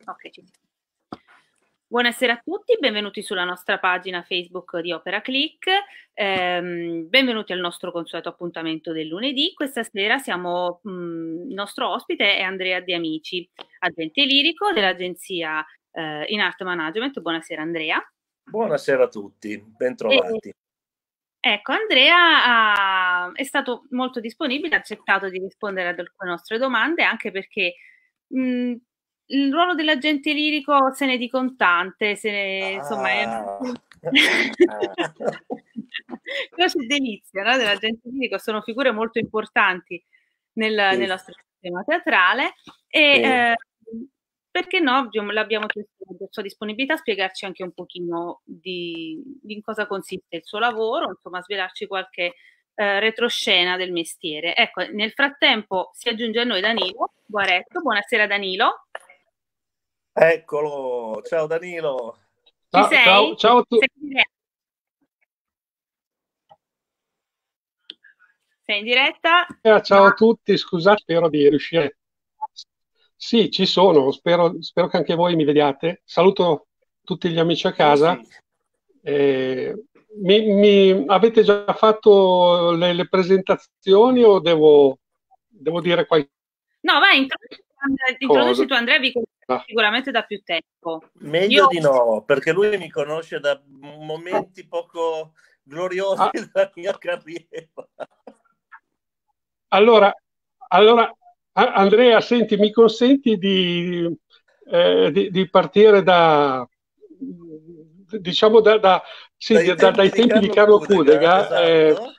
Ok, ci siamo. Buonasera a tutti, benvenuti sulla nostra pagina Facebook di Opera Click, benvenuti al nostro consueto appuntamento del lunedì. Questa sera il nostro ospite è Andrea De Amici, agente lirico dell'agenzia In Art Management. Buonasera Andrea. Buonasera a tutti, bentrovati. Ecco, è stato molto disponibile, ha accettato di rispondere ad alcune nostre domande, anche perché il ruolo dell'agente lirico se ne dica un tante, insomma, croce e delizia, no? Dell'agente lirico, sono figure molto importanti nel nostro sistema teatrale e perché no, l'abbiamo chiesto per sua disponibilità a spiegarci anche un pochino in cosa consiste il suo lavoro, insomma, svelarci qualche retroscena del mestiere. Ecco, nel frattempo si aggiunge a noi Danilo Guaretto. Buonasera Danilo. Eccolo, ciao Danilo. Ci sei? Ciao a tutti. Sei in diretta? Ciao a tutti, scusate, spero di riuscire. Sì, ci sono, spero che anche voi mi vediate. Saluto tutti gli amici a casa. Sì. Avete già fatto le presentazioni o devo dire qualcosa? No, vai, introduci tu Andrea, vi conosco sicuramente da più tempo. Meglio di no, perché lui mi conosce da momenti poco gloriosi della mia carriera. Allora, Andrea, senti, mi consenti di partire diciamo dai tempi di Carlo Cudega. Esatto.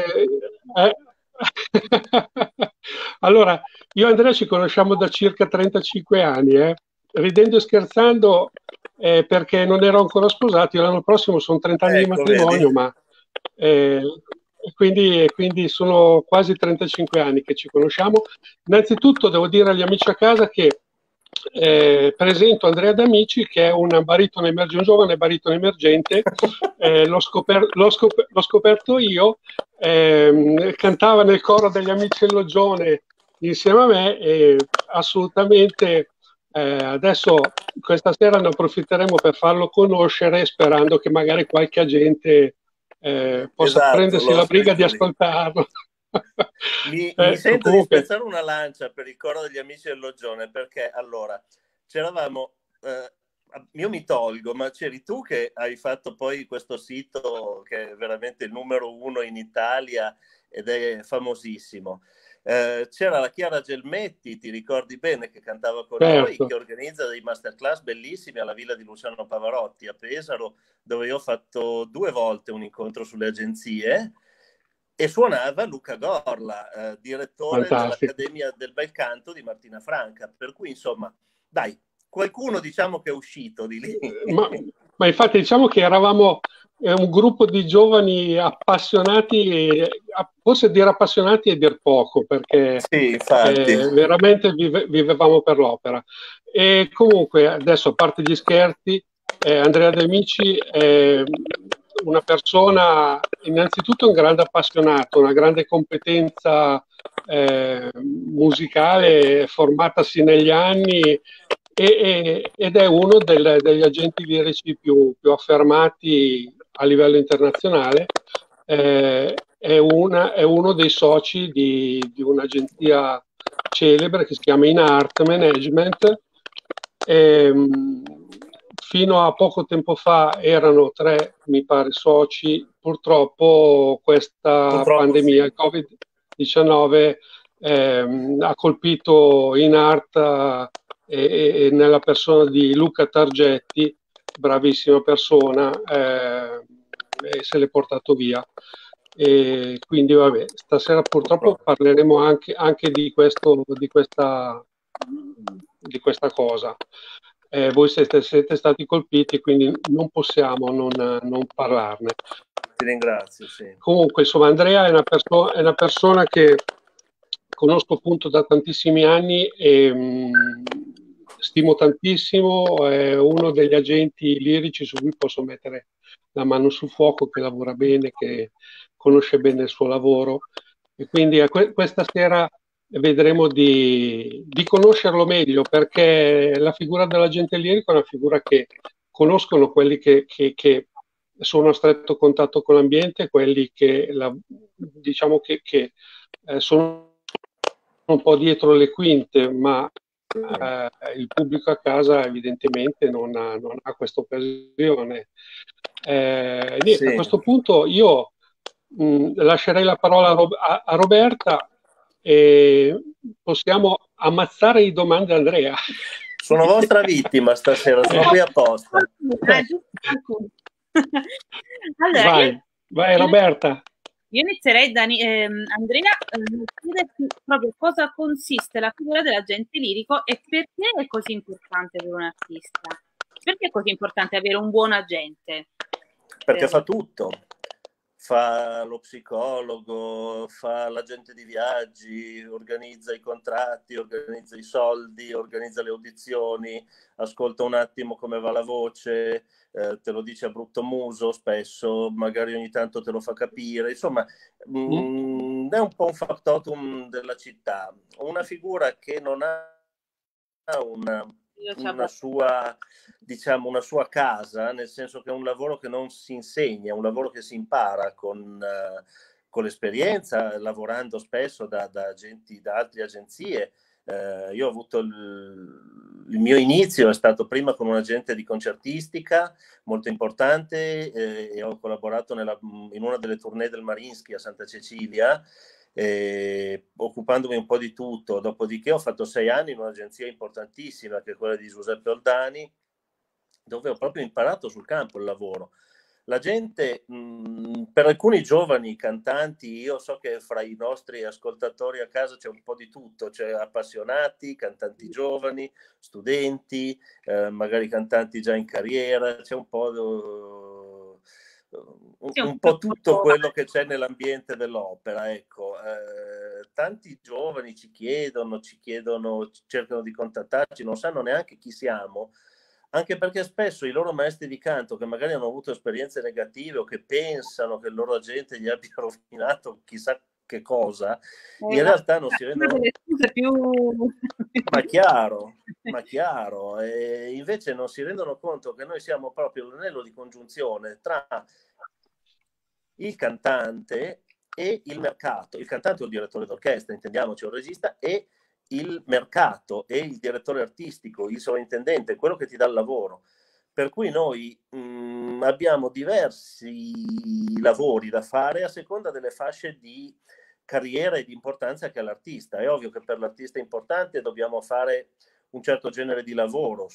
Allora, io e Andrea ci conosciamo da circa 35 anni, ridendo e scherzando, perché non ero ancora sposato. Io l'anno prossimo sono 30 anni di matrimonio, ma quindi sono quasi 35 anni che ci conosciamo. Innanzitutto devo dire agli amici a casa che presento Andrea D'Amici, che è un giovane baritono emergente. L'ho scoperto io, cantava nel coro degli Amici del Loggione insieme a me, e assolutamente adesso questa sera ne approfitteremo per farlo conoscere, sperando che magari qualche agente possa prendersi la briga di ascoltarlo. Mi sento di spezzare una lancia per il coro degli Amici del Loggione, perché allora c'eravamo, io mi tolgo, ma c'eri tu che hai fatto poi questo sito che è veramente il numero 1 in Italia ed è famosissimo. C'era la Chiara Gelmetti, ti ricordi bene, che cantava con noi, che organizza dei masterclass bellissimi alla Villa di Luciano Pavarotti a Pesaro, dove io ho fatto 2 volte un incontro sulle agenzie, e suonava Luca Gorla, direttore dell'Accademia del Bel Canto di Martina Franca, per cui insomma, dai, qualcuno diciamo che è uscito di lì. Ma infatti diciamo che eravamo un gruppo di giovani appassionati, forse dire appassionati è dir poco, perché sì, veramente vivevamo per l'opera. E comunque adesso, a parte gli scherzi, Andrea De Amici è una persona, innanzitutto un grande appassionato, una grande competenza musicale formatasi negli anni, ed è uno degli agenti lirici più affermati a livello internazionale. È uno dei soci di un'agenzia celebre che si chiama In Art Management. Fino a poco tempo fa erano 3, mi pare, soci. Purtroppo questa pandemia, il Covid-19, ha colpito In Art e nella persona di Luca Targetti, bravissima persona, e se l'è portato via. E quindi vabbè, stasera purtroppo parleremo anche di questa cosa. Voi siete stati colpiti, quindi non possiamo non parlarne. Ti ringrazio, sì. Comunque, insomma, Andrea è una persona che conosco appunto da tantissimi anni e stimo tantissimo. È uno degli agenti lirici su cui posso mettere la mano sul fuoco, che lavora bene, che conosce bene il suo lavoro, e quindi questa sera vedremo di conoscerlo meglio, perché la figura dell'agente lirico è una figura che conoscono quelli che sono a stretto contatto con l'ambiente, quelli che diciamo che sono un po' dietro le quinte, ma il pubblico a casa evidentemente non ha questa occasione. Niente, Sì. a questo punto io lascerei la parola a Roberta e possiamo ammazzare di domande a Andrea. Sono vostra vittima stasera, sono qui apposta. Allora, vai Roberta. Io inizierei da Andrea, chiederti proprio cosa consiste la figura dell'agente lirico e perché è così importante per un artista. Perché è così importante avere un buon agente? Perché fa tutto. Fa lo psicologo, fa l'agente di viaggi, organizza i contratti, organizza i soldi, organizza le audizioni, ascolta un attimo come va la voce, te lo dice a brutto muso spesso, magari ogni tanto te lo fa capire, insomma è un po' un factotum della città, una figura che non ha una sua, diciamo, una sua casa, nel senso che è un lavoro che non si insegna, è un lavoro che si impara con l'esperienza, lavorando spesso da agenti, da altre agenzie. Io ho avuto il mio inizio è stato prima con un agente di concertistica molto importante e ho collaborato in una delle tournée del Mariinsky a Santa Cecilia, occupandomi un po' di tutto. Dopodiché ho fatto 6 anni in un'agenzia importantissima che è quella di Giuseppe Oldani, dove ho proprio imparato sul campo il lavoro. La gente, per alcuni giovani cantanti, io so che fra i nostri ascoltatori a casa c'è un po' di tutto, c'è appassionati, cantanti giovani, studenti, magari cantanti già in carriera, c'è un po' un po' tutto quello che c'è nell'ambiente dell'opera, ecco. Tanti giovani ci chiedono, cercano di contattarci, non sanno neanche chi siamo, anche perché spesso i loro maestri di canto, che magari hanno avuto esperienze negative o che pensano che il loro agente gli abbia rovinato chissà che cosa, in realtà non si rendono... Ma chiaro, e invece non si rendono conto che noi siamo proprio l'anello di congiunzione tra il cantante e il mercato. Il cantante è il direttore d'orchestra, intendiamoci, è un regista, e il mercato e il direttore artistico, il sovrintendente, quello che ti dà il lavoro. Per cui noi abbiamo diversi lavori da fare a seconda delle fasce di carriera e di importanza che ha l'artista. È ovvio che per l'artista importante dobbiamo fare un certo genere di lavoro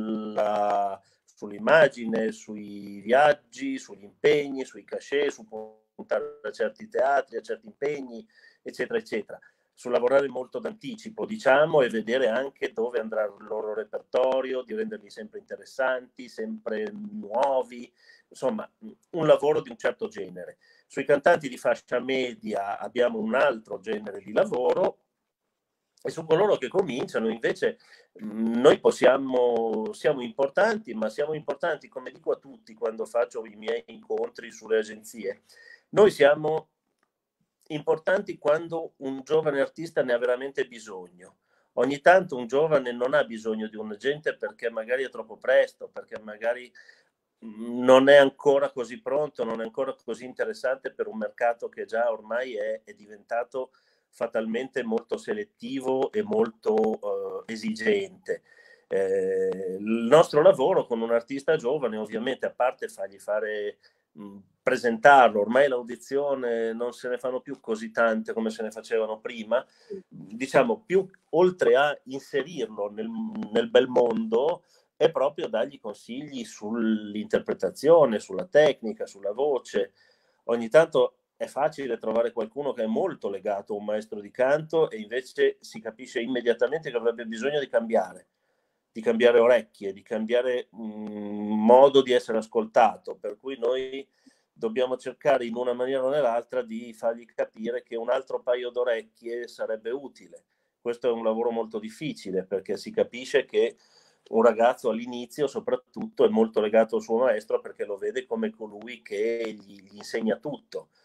sull'immagine, sui viaggi, sugli impegni, sui cachet, su puntare a certi teatri, a certi impegni, eccetera, eccetera. Su lavorare molto d'anticipo, diciamo, e vedere anche dove andrà il loro repertorio, di renderli sempre interessanti, sempre nuovi, insomma, un lavoro di un certo genere. Sui cantanti di fascia media abbiamo un altro genere di lavoro, e su coloro che cominciano invece noi siamo importanti, ma siamo importanti, come dico a tutti quando faccio i miei incontri sulle agenzie, noi siamo importanti quando un giovane artista ne ha veramente bisogno. Ogni tanto un giovane non ha bisogno di un agente perché magari è troppo presto, perché magari non è ancora così pronto, non è ancora così interessante per un mercato che già ormai è diventato fatalmente molto selettivo e molto esigente. Il nostro lavoro con un artista giovane, ovviamente, a parte fargli presentarlo, ormai l'audizione non se ne fanno più così tante come se ne facevano prima, diciamo, più oltre a inserirlo nel bel mondo, è proprio dargli consigli sull'interpretazione, sulla tecnica, sulla voce. Ogni tanto è facile trovare qualcuno che è molto legato a un maestro di canto e invece si capisce immediatamente che avrebbe bisogno di cambiare orecchie, di cambiare modo di essere ascoltato, per cui noi dobbiamo cercare in una maniera o nell'altra di fargli capire che un altro paio d'orecchie sarebbe utile. Questo è un lavoro molto difficile perché si capisce che un ragazzo all'inizio soprattutto è molto legato al suo maestro perché lo vede come colui che gli insegna tutto.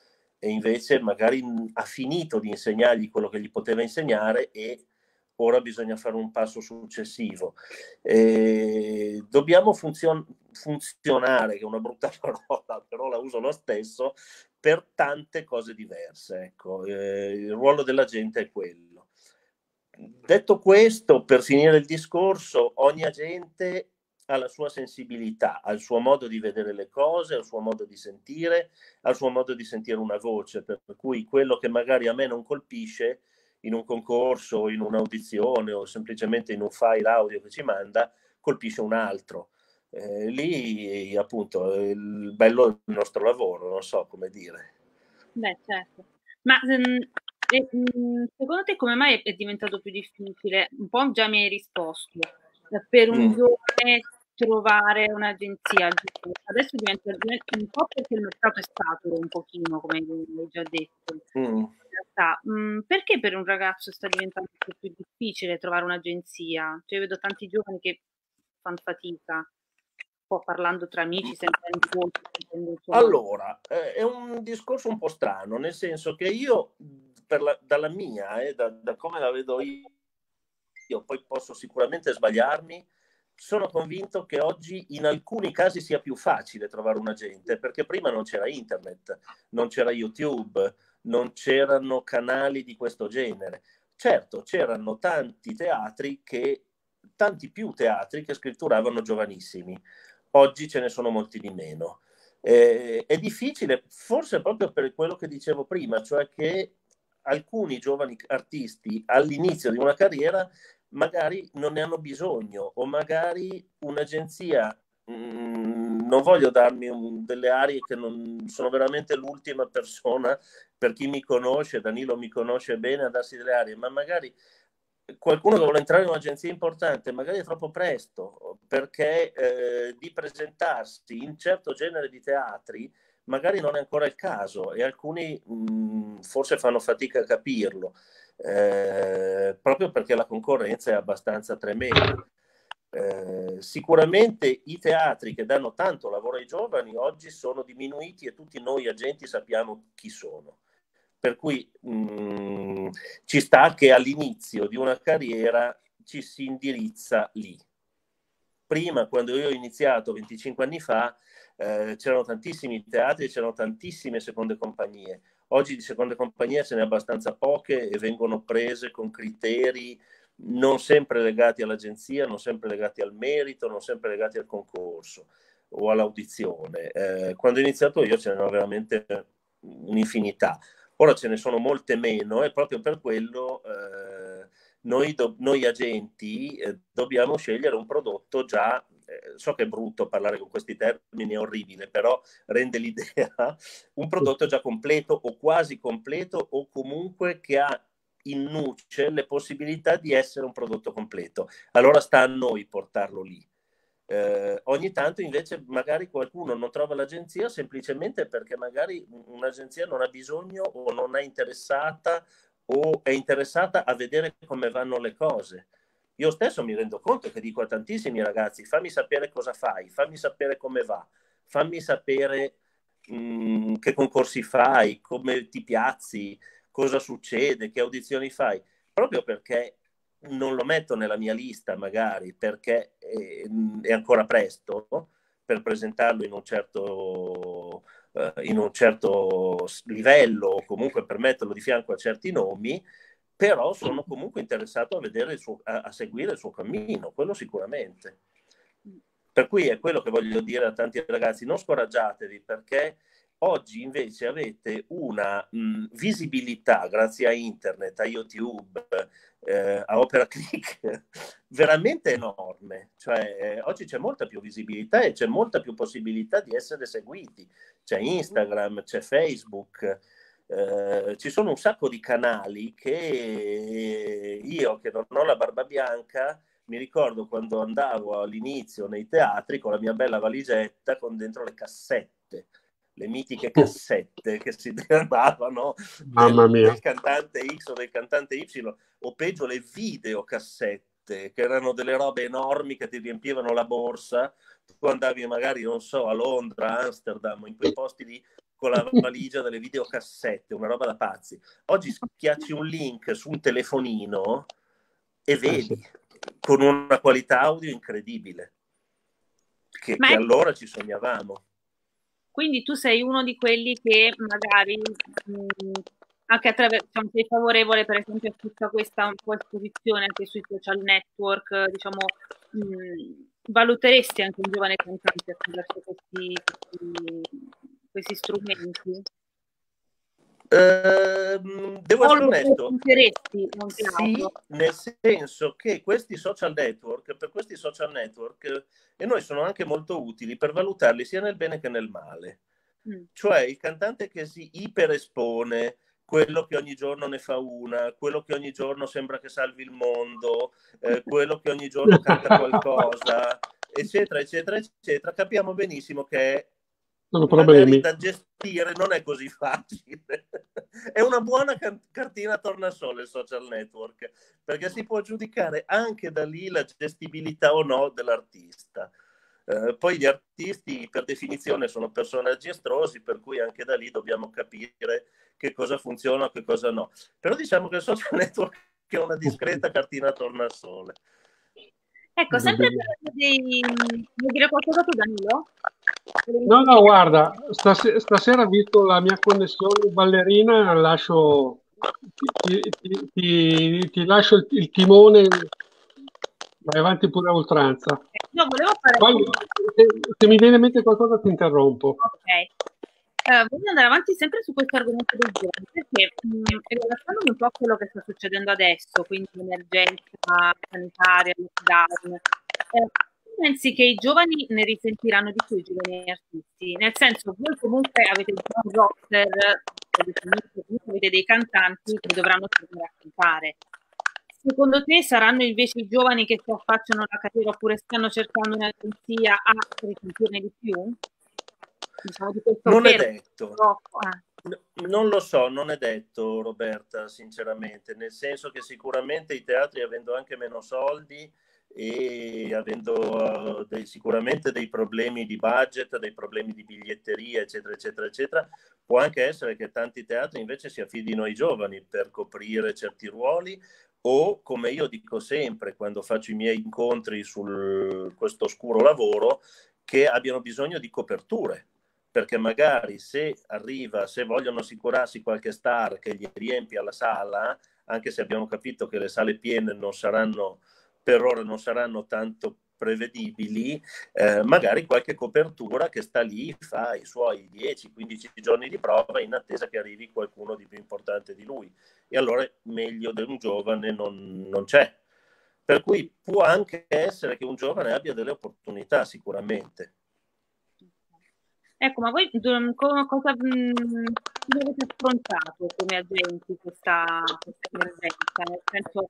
e invece magari ha finito di insegnargli quello che gli poteva insegnare e ora bisogna fare un passo successivo. Dobbiamo funzionare, che è una brutta parola, però la uso lo stesso, per tante cose diverse. Ecco, il ruolo della gente è quello. Detto questo, per finire il discorso, ogni agente ha la sua sensibilità, ha il suo modo di vedere le cose, ha il suo modo di sentire, ha il suo modo di sentire una voce, per cui quello che magari a me non colpisce in un concorso, in un'audizione o semplicemente in un file audio che ci manda, colpisce un altro. Lì appunto è il bello del nostro lavoro, non so come dire. Beh, certo. Ma secondo te come mai è diventato più difficile? Un po' già mi hai risposto. Per un giovane trovare un'agenzia. Adesso diventa un po' perché il mercato è saturo un pochino, come hai già detto. In realtà, perché per un ragazzo sta diventando più difficile trovare un'agenzia? Cioè, io vedo tanti giovani che fanno fatica, un po' parlando tra amici, sempre Allora, è un discorso un po' strano, nel senso che io, dalla mia, da come la vedo io, poi posso sicuramente sbagliarmi, sono convinto che oggi in alcuni casi sia più facile trovare un agente, perché prima non c'era internet, non c'era YouTube, non c'erano canali di questo genere. Certo, c'erano tanti più teatri che scritturavano giovanissimi. Oggi ce ne sono molti di meno. È difficile, forse proprio per quello che dicevo prima, cioè che alcuni giovani artisti all'inizio di una carriera magari non ne hanno bisogno, o magari un'agenzia, non voglio darmi delle arie che non sono veramente l'ultima persona, per chi mi conosce, Danilo mi conosce bene, a darsi delle arie, ma magari qualcuno che vuole entrare in un'agenzia importante magari è troppo presto, perché di presentarsi in certo genere di teatri magari non è ancora il caso, e alcuni forse fanno fatica a capirlo, proprio perché la concorrenza è abbastanza tremenda. Sicuramente i teatri che danno tanto lavoro ai giovani oggi sono diminuiti e tutti noi agenti sappiamo chi sono. Per cui ci sta che all'inizio di una carriera ci si indirizza lì. Prima, quando io ho iniziato 25 anni fa, c'erano tantissimi teatri, c'erano tantissime seconde compagnie. Oggi di seconde compagnie ce n'è abbastanza poche e vengono prese con criteri non sempre legati all'agenzia, non sempre legati al merito, non sempre legati al concorso o all'audizione. Quando ho iniziato io ce n'erano veramente un'infinità. Ora ce ne sono molte meno e proprio per quello noi agenti dobbiamo scegliere un prodotto già, so che è brutto parlare con questi termini, è orribile, però rende l'idea, un prodotto già completo o quasi completo, o comunque che ha in nuce le possibilità di essere un prodotto completo. Allora sta a noi portarlo lì. Ogni tanto invece magari qualcuno non trova l'agenzia semplicemente perché magari un'agenzia non ha bisogno o non è interessata, o è interessata a vedere come vanno le cose. Io stesso mi rendo conto che dico a tantissimi ragazzi: fammi sapere cosa fai, fammi sapere come va, fammi sapere che concorsi fai, come ti piazzi, cosa succede, che audizioni fai, proprio perché non lo metto nella mia lista magari perché è ancora presto per presentarlo in un certo livello, o comunque per metterlo di fianco a certi nomi, però sono comunque interessato a vedere a seguire il suo cammino, quello sicuramente. Per cui è quello che voglio dire a tanti ragazzi: non scoraggiatevi, perché oggi invece avete una visibilità grazie a internet, a YouTube, a Opera Click veramente enorme. Cioè, oggi c'è molta più visibilità e c'è molta più possibilità di essere seguiti. C'è Instagram, c'è Facebook, ci sono un sacco di canali che io, che non ho la barba bianca, mi ricordo quando andavo all'inizio nei teatri con la mia bella valigetta con dentro le cassette, le mitiche cassette che si chiamavano del cantante X o del cantante Y, o peggio le videocassette, che erano delle robe enormi che ti riempivano la borsa. Tu andavi magari, non so, a Londra, Amsterdam, in quei posti lì, con la valigia delle videocassette, una roba da pazzi. Oggi schiacci un link su un telefonino e vedi, con una qualità audio incredibile, che allora ci sognavamo. Quindi tu sei uno di quelli che magari anche attraverso, sei favorevole per esempio a tutta questa un po' esposizione anche sui social network, diciamo, valuteresti anche un giovane cantante attraverso questi strumenti? Devo essere onesto, sì, nel senso che questi social network, per questi social network, e noi sono anche molto utili per valutarli sia nel bene che nel male. Cioè il cantante che si iperespone, quello che ogni giorno ne fa una, quello che ogni giorno sembra che salvi il mondo, quello che ogni giorno canta qualcosa, eccetera, eccetera, eccetera, capiamo benissimo che magari da gestire non è così facile. È una buona cartina tornasole il social network, perché si può giudicare anche da lì la gestibilità o no dell'artista. Poi gli artisti per definizione sono personaggi estrosi, per cui anche da lì dobbiamo capire che cosa funziona e che cosa no. Però diciamo che il social network è una discreta cartina tornasole. Ecco, sempre vuoi dire qualcosa tu, Danilo? No, guarda, stasera visto la mia connessione ballerina, ti lascio il timone, vai avanti pure a oltranza. No, volevo fare... Se mi viene in mente qualcosa ti interrompo. Ok. Voglio andare avanti sempre su questo argomento del giovane, perché rilassandomi un po' a quello che sta succedendo adesso, quindi l'emergenza sanitaria, lockdown, pensi che i giovani ne risentiranno di più, i giovani artisti? Nel senso, voi comunque avete un roster, avete dei cantanti che dovranno tornare a cantare. Secondo te saranno invece i giovani che si affacciano alla carriera oppure stanno cercando un'agenzia a risentirne di più? Diciamo di questo non è detto. Non lo so, non è detto, Roberta, sinceramente, nel senso che sicuramente i teatri, avendo anche meno soldi e avendo sicuramente dei problemi di budget, dei problemi di biglietteria, eccetera, eccetera, eccetera, può anche essere che tanti teatri invece si affidino ai giovani per coprire certi ruoli, o, come io dico sempre quando faccio i miei incontri su questo oscuro lavoro, che abbiano bisogno di coperture, perché magari se vogliono assicurarsi qualche star che gli riempia la sala, anche se abbiamo capito che le sale piene per ora non saranno tanto prevedibili, magari qualche copertura che sta lì, fa i suoi 10-15 giorni di prova in attesa che arrivi qualcuno di più importante di lui, e allora meglio di un giovane non c'è. Per cui può anche essere che un giovane abbia delle opportunità, sicuramente. Ecco, ma voi cosa avete affrontato come agenti questa emergenza? Nel senso,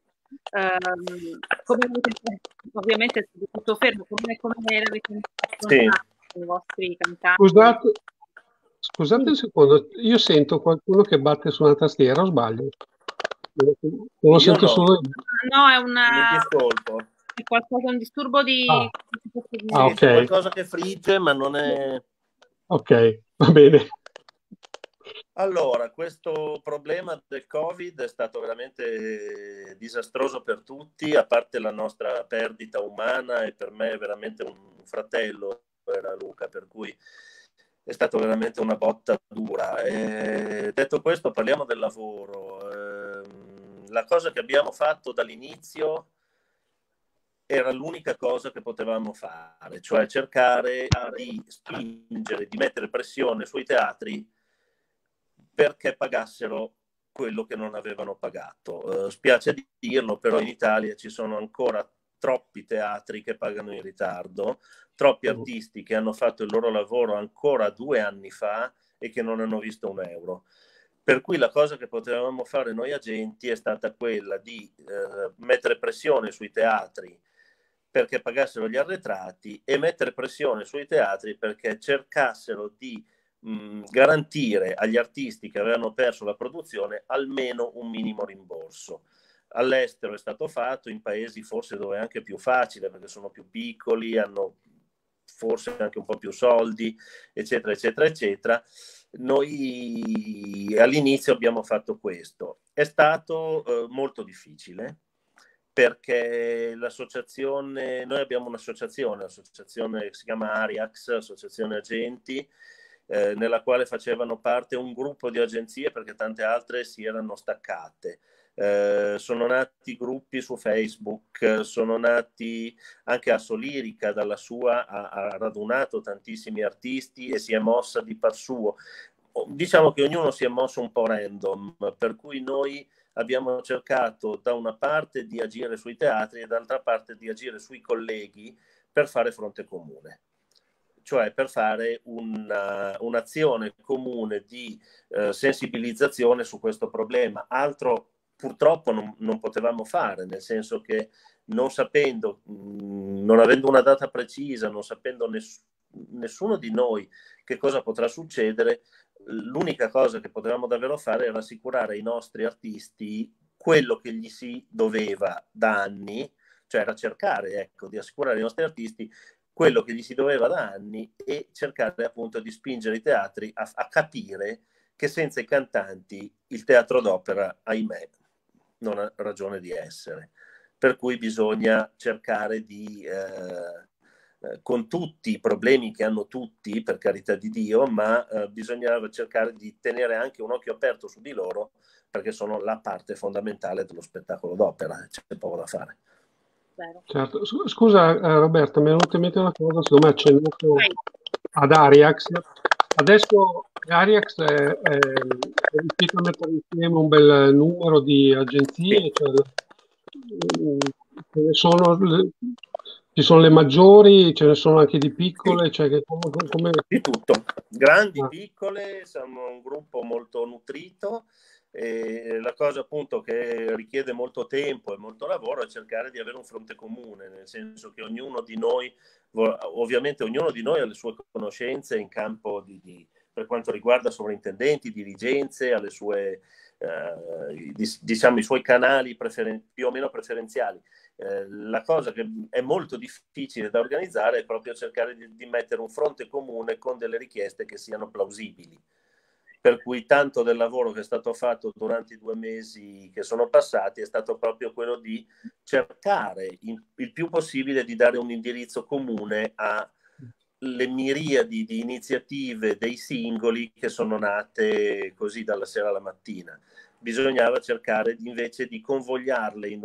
ovviamente è tutto fermo, come l'avete affrontato i vostri cantanti? Scusate un secondo, io sento qualcuno che batte su una tastiera, o sbaglio? Lo sento solo io. No, è qualcosa, un disturbo di... ok. C'è qualcosa che frigge, ma non è... Ok, va bene. Allora, questo problema del Covid è stato veramente disastroso per tutti, a parte la nostra perdita umana, e per me è veramente un fratello, era Luca, per cui è stata veramente una botta dura. Detto questo, parliamo del lavoro. La cosa che abbiamo fatto dall'inizio era l'unica cosa che potevamo fare, cioè cercare di spingere, di mettere pressione sui teatri perché pagassero quello che non avevano pagato. Spiace dirlo, però in Italia ci sono ancora troppi teatri che pagano in ritardo, troppi artisti che hanno fatto il loro lavoro ancora 2 anni fa e che non hanno visto un euro. Per cui la cosa che potevamo fare noi agenti è stata quella di mettere pressione sui teatri perché pagassero gli arretrati, e mettere pressione sui teatri perché cercassero di garantire agli artisti che avevano perso la produzione almeno un minimo rimborso. All'estero è stato fatto, in paesi forse dove è anche più facile perché sono più piccoli, hanno forse anche un po' più soldi, eccetera, eccetera, eccetera. noi all'inizio abbiamo fatto questo. È stato molto difficile, perché l'associazione, noi abbiamo un'associazione che si chiama Ariax, Associazione Agenti, nella quale facevano parte un gruppo di agenzie, perché tante altre si erano staccate. Sono nati gruppi su Facebook, sono nati anche Assolirica, dalla sua ha radunato tantissimi artisti e si è mossa di par suo. Diciamo che ognuno si è mosso un po' random, per cui noi abbiamo cercato da una parte di agire sui teatri e dall'altra parte di agire sui colleghi per fare fronte comune, cioè per fare un'azione comune di sensibilizzazione su questo problema. Altro purtroppo non potevamo fare, nel senso che non sapendo, non avendo una data precisa, non sapendo nessuno di noi che cosa potrà succedere, l'unica cosa che potevamo davvero fare era assicurare ai nostri artisti quello che gli si doveva da anni, cioè era cercare, ecco, di assicurare ai nostri artisti quello che gli si doveva da anni e cercare appunto di spingere i teatri a capire che senza i cantanti il teatro d'opera, ahimè, non ha ragione di essere. Per cui bisogna cercare di, con tutti i problemi che hanno tutti, per carità di Dio, ma bisognava cercare di tenere anche un occhio aperto su di loro, perché sono la parte fondamentale dello spettacolo d'opera, c'è poco da fare. Certo. Scusa Roberta, mi è venuta in mente una cosa, secondo me c'è ad Ariax. Adesso Ariax è riuscito a mettere insieme un bel numero di agenzie, cioè, ci sono le maggiori, ce ne sono anche di piccole, sì. Cioè di tutto, grandi, piccole, siamo un gruppo molto nutrito. E la cosa appunto che richiede molto tempo e molto lavoro è cercare di avere un fronte comune, nel senso che ognuno di noi, ovviamente ognuno di noi ha le sue conoscenze in campo per quanto riguarda sovrintendenti, dirigenze, alle sue diciamo i suoi canali più o meno preferenziali. La cosa che è molto difficile da organizzare è proprio cercare di mettere un fronte comune con delle richieste che siano plausibili. Per cui tanto del lavoro che è stato fatto durante i 2 mesi che sono passati è stato proprio quello di cercare il più possibile di dare un indirizzo comune alle miriadi di iniziative dei singoli che sono nate così dalla sera alla mattina. Bisognava cercare invece di convogliarle in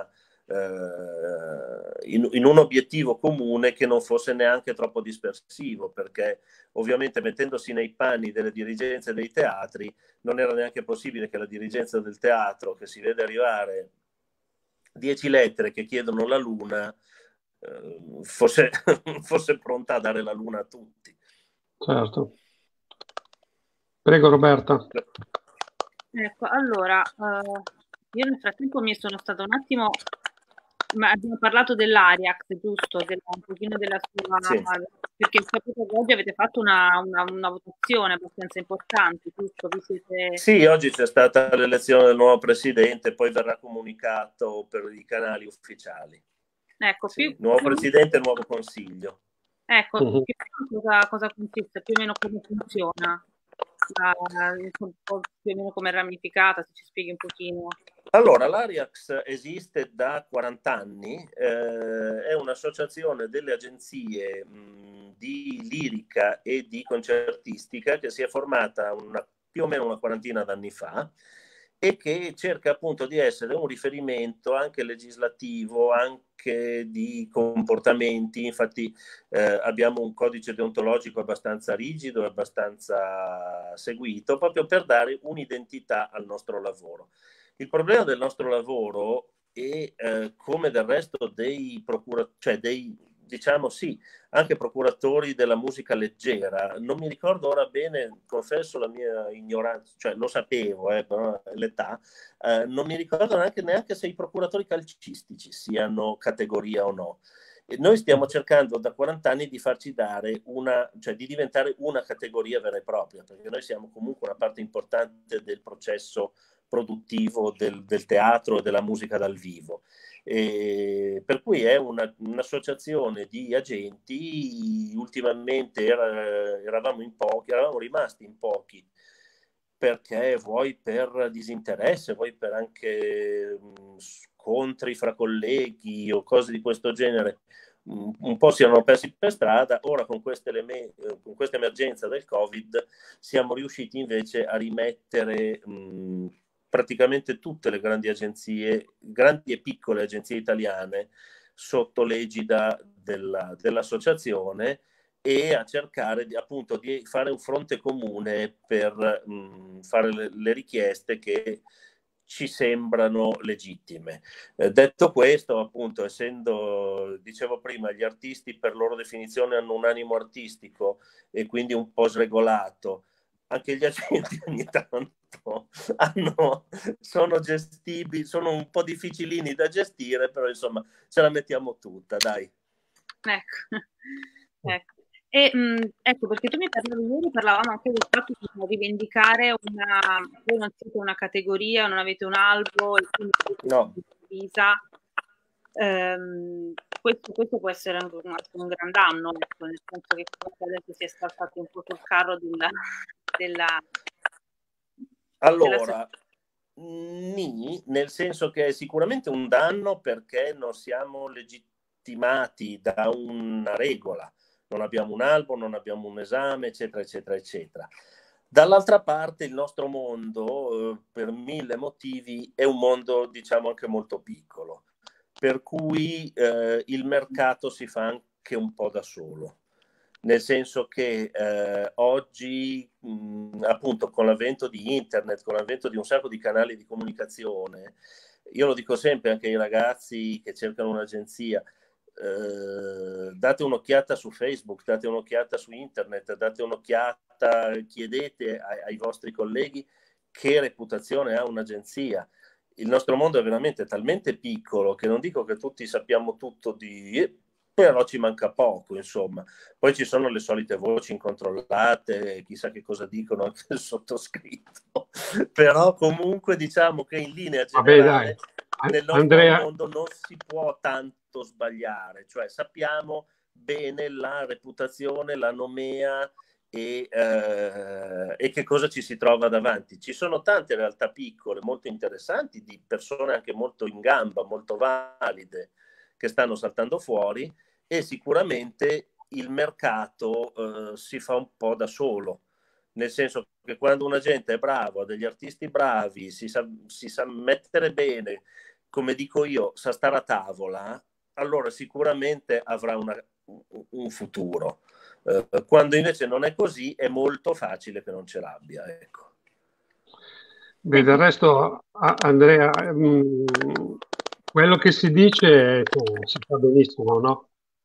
un obiettivo comune che non fosse neanche troppo dispersivo, perché ovviamente mettendosi nei panni delle dirigenze dei teatri non era neanche possibile che la dirigenza del teatro, che si vede arrivare 10 lettere che chiedono la luna, fosse pronta a dare la luna a tutti. Certo. Prego Roberta. Ecco, allora, io nel frattempo mi sono stata un attimo, ma abbiamo parlato dell'Ariax, giusto? Un pochino della sua, sì. Perché sapevo che oggi avete fatto una votazione abbastanza importante, giusto? Sì, oggi c'è stata l'elezione del nuovo presidente, poi verrà comunicato per i canali ufficiali. Ecco, sì, nuovo presidente e nuovo consiglio. Ecco, cosa consiste, più o meno come funziona? Più o meno come è ramificata, se ci spieghi un pochino. Allora, l'Ariax esiste da 40 anni, è un'associazione delle agenzie di lirica e di concertistica che si è formata più o meno una quarantina d'anni fa e che cerca appunto di essere un riferimento anche legislativo, anche di comportamenti. Infatti abbiamo un codice deontologico abbastanza rigido e abbastanza seguito, proprio per dare un'identità al nostro lavoro. Il problema del nostro lavoro e come del resto dei diciamo sì, anche procuratori della musica leggera, non mi ricordo ora bene, confesso la mia ignoranza, cioè lo sapevo, però l'età, non mi ricordo neanche se i procuratori calcistici siano categoria o no. E noi stiamo cercando da 40 anni di farci dare cioè di diventare una categoria vera e propria, perché noi siamo comunque una parte importante del processo produttivo del teatro e della musica dal vivo. Per cui è un'associazione di agenti. Ultimamente eravamo in pochi, eravamo rimasti in pochi, perché vuoi per disinteresse, vuoi per anche scontri fra colleghi o cose di questo genere, un po' si erano persi per strada. Ora con questa emergenza del Covid siamo riusciti invece a rimettere praticamente tutte le grandi agenzie, grandi e piccole agenzie italiane, sotto l'egida dell'associazione, e a cercare appunto di fare un fronte comune per fare le richieste che ci sembrano legittime. Detto questo, appunto, essendo, dicevo prima, gli artisti per loro definizione hanno un animo artistico e quindi un po' sregolato, anche gli agenti ogni tanto sono gestibili, sono un po' difficilini da gestire, però insomma ce la mettiamo tutta, dai. Ecco. Ecco, perché tu mi parlavi ieri, parlavamo anche del fatto di rivendicare voi non siete una categoria, non avete un albo e quindi no. divisa. Questo può essere un gran danno, ecco, nel senso che adesso si è saltato un po' sul carro allora, nel senso che è sicuramente un danno, perché non siamo legittimati da una regola, non abbiamo un albo, non abbiamo un esame, eccetera, eccetera, eccetera. Dall'altra parte il nostro mondo, per 1000 motivi, è un mondo, diciamo, anche molto piccolo, per cui il mercato si fa anche un po' da solo. Nel senso che oggi, appunto, con l'avvento di internet, con l'avvento di un sacco di canali di comunicazione, io lo dico sempre anche ai ragazzi che cercano un'agenzia, date un'occhiata su Facebook, date un'occhiata su internet, date un'occhiata, chiedete ai vostri colleghi che reputazione ha un'agenzia. Il nostro mondo è veramente talmente piccolo che non dico che tutti sappiamo tutto però ci manca poco, insomma. Poi ci sono le solite voci incontrollate, chissà che cosa dicono anche il sottoscritto, però comunque diciamo che in linea generale nel nostro mondo non si può tanto sbagliare, cioè sappiamo bene la reputazione, la nomea e che cosa ci si trova davanti. Ci sono tante realtà piccole, molto interessanti, di persone anche molto in gamba, molto valide, che stanno saltando fuori, e sicuramente il mercato si fa un po' da solo, nel senso che quando un agente è bravo, ha degli artisti bravi, si sa mettere bene, come dico io, sa stare a tavola, allora sicuramente avrà un futuro. Quando invece non è così, è molto facile che non ce l'abbia, ecco. Beh, del resto, Andrea, quello che si dice si fa benissimo, no?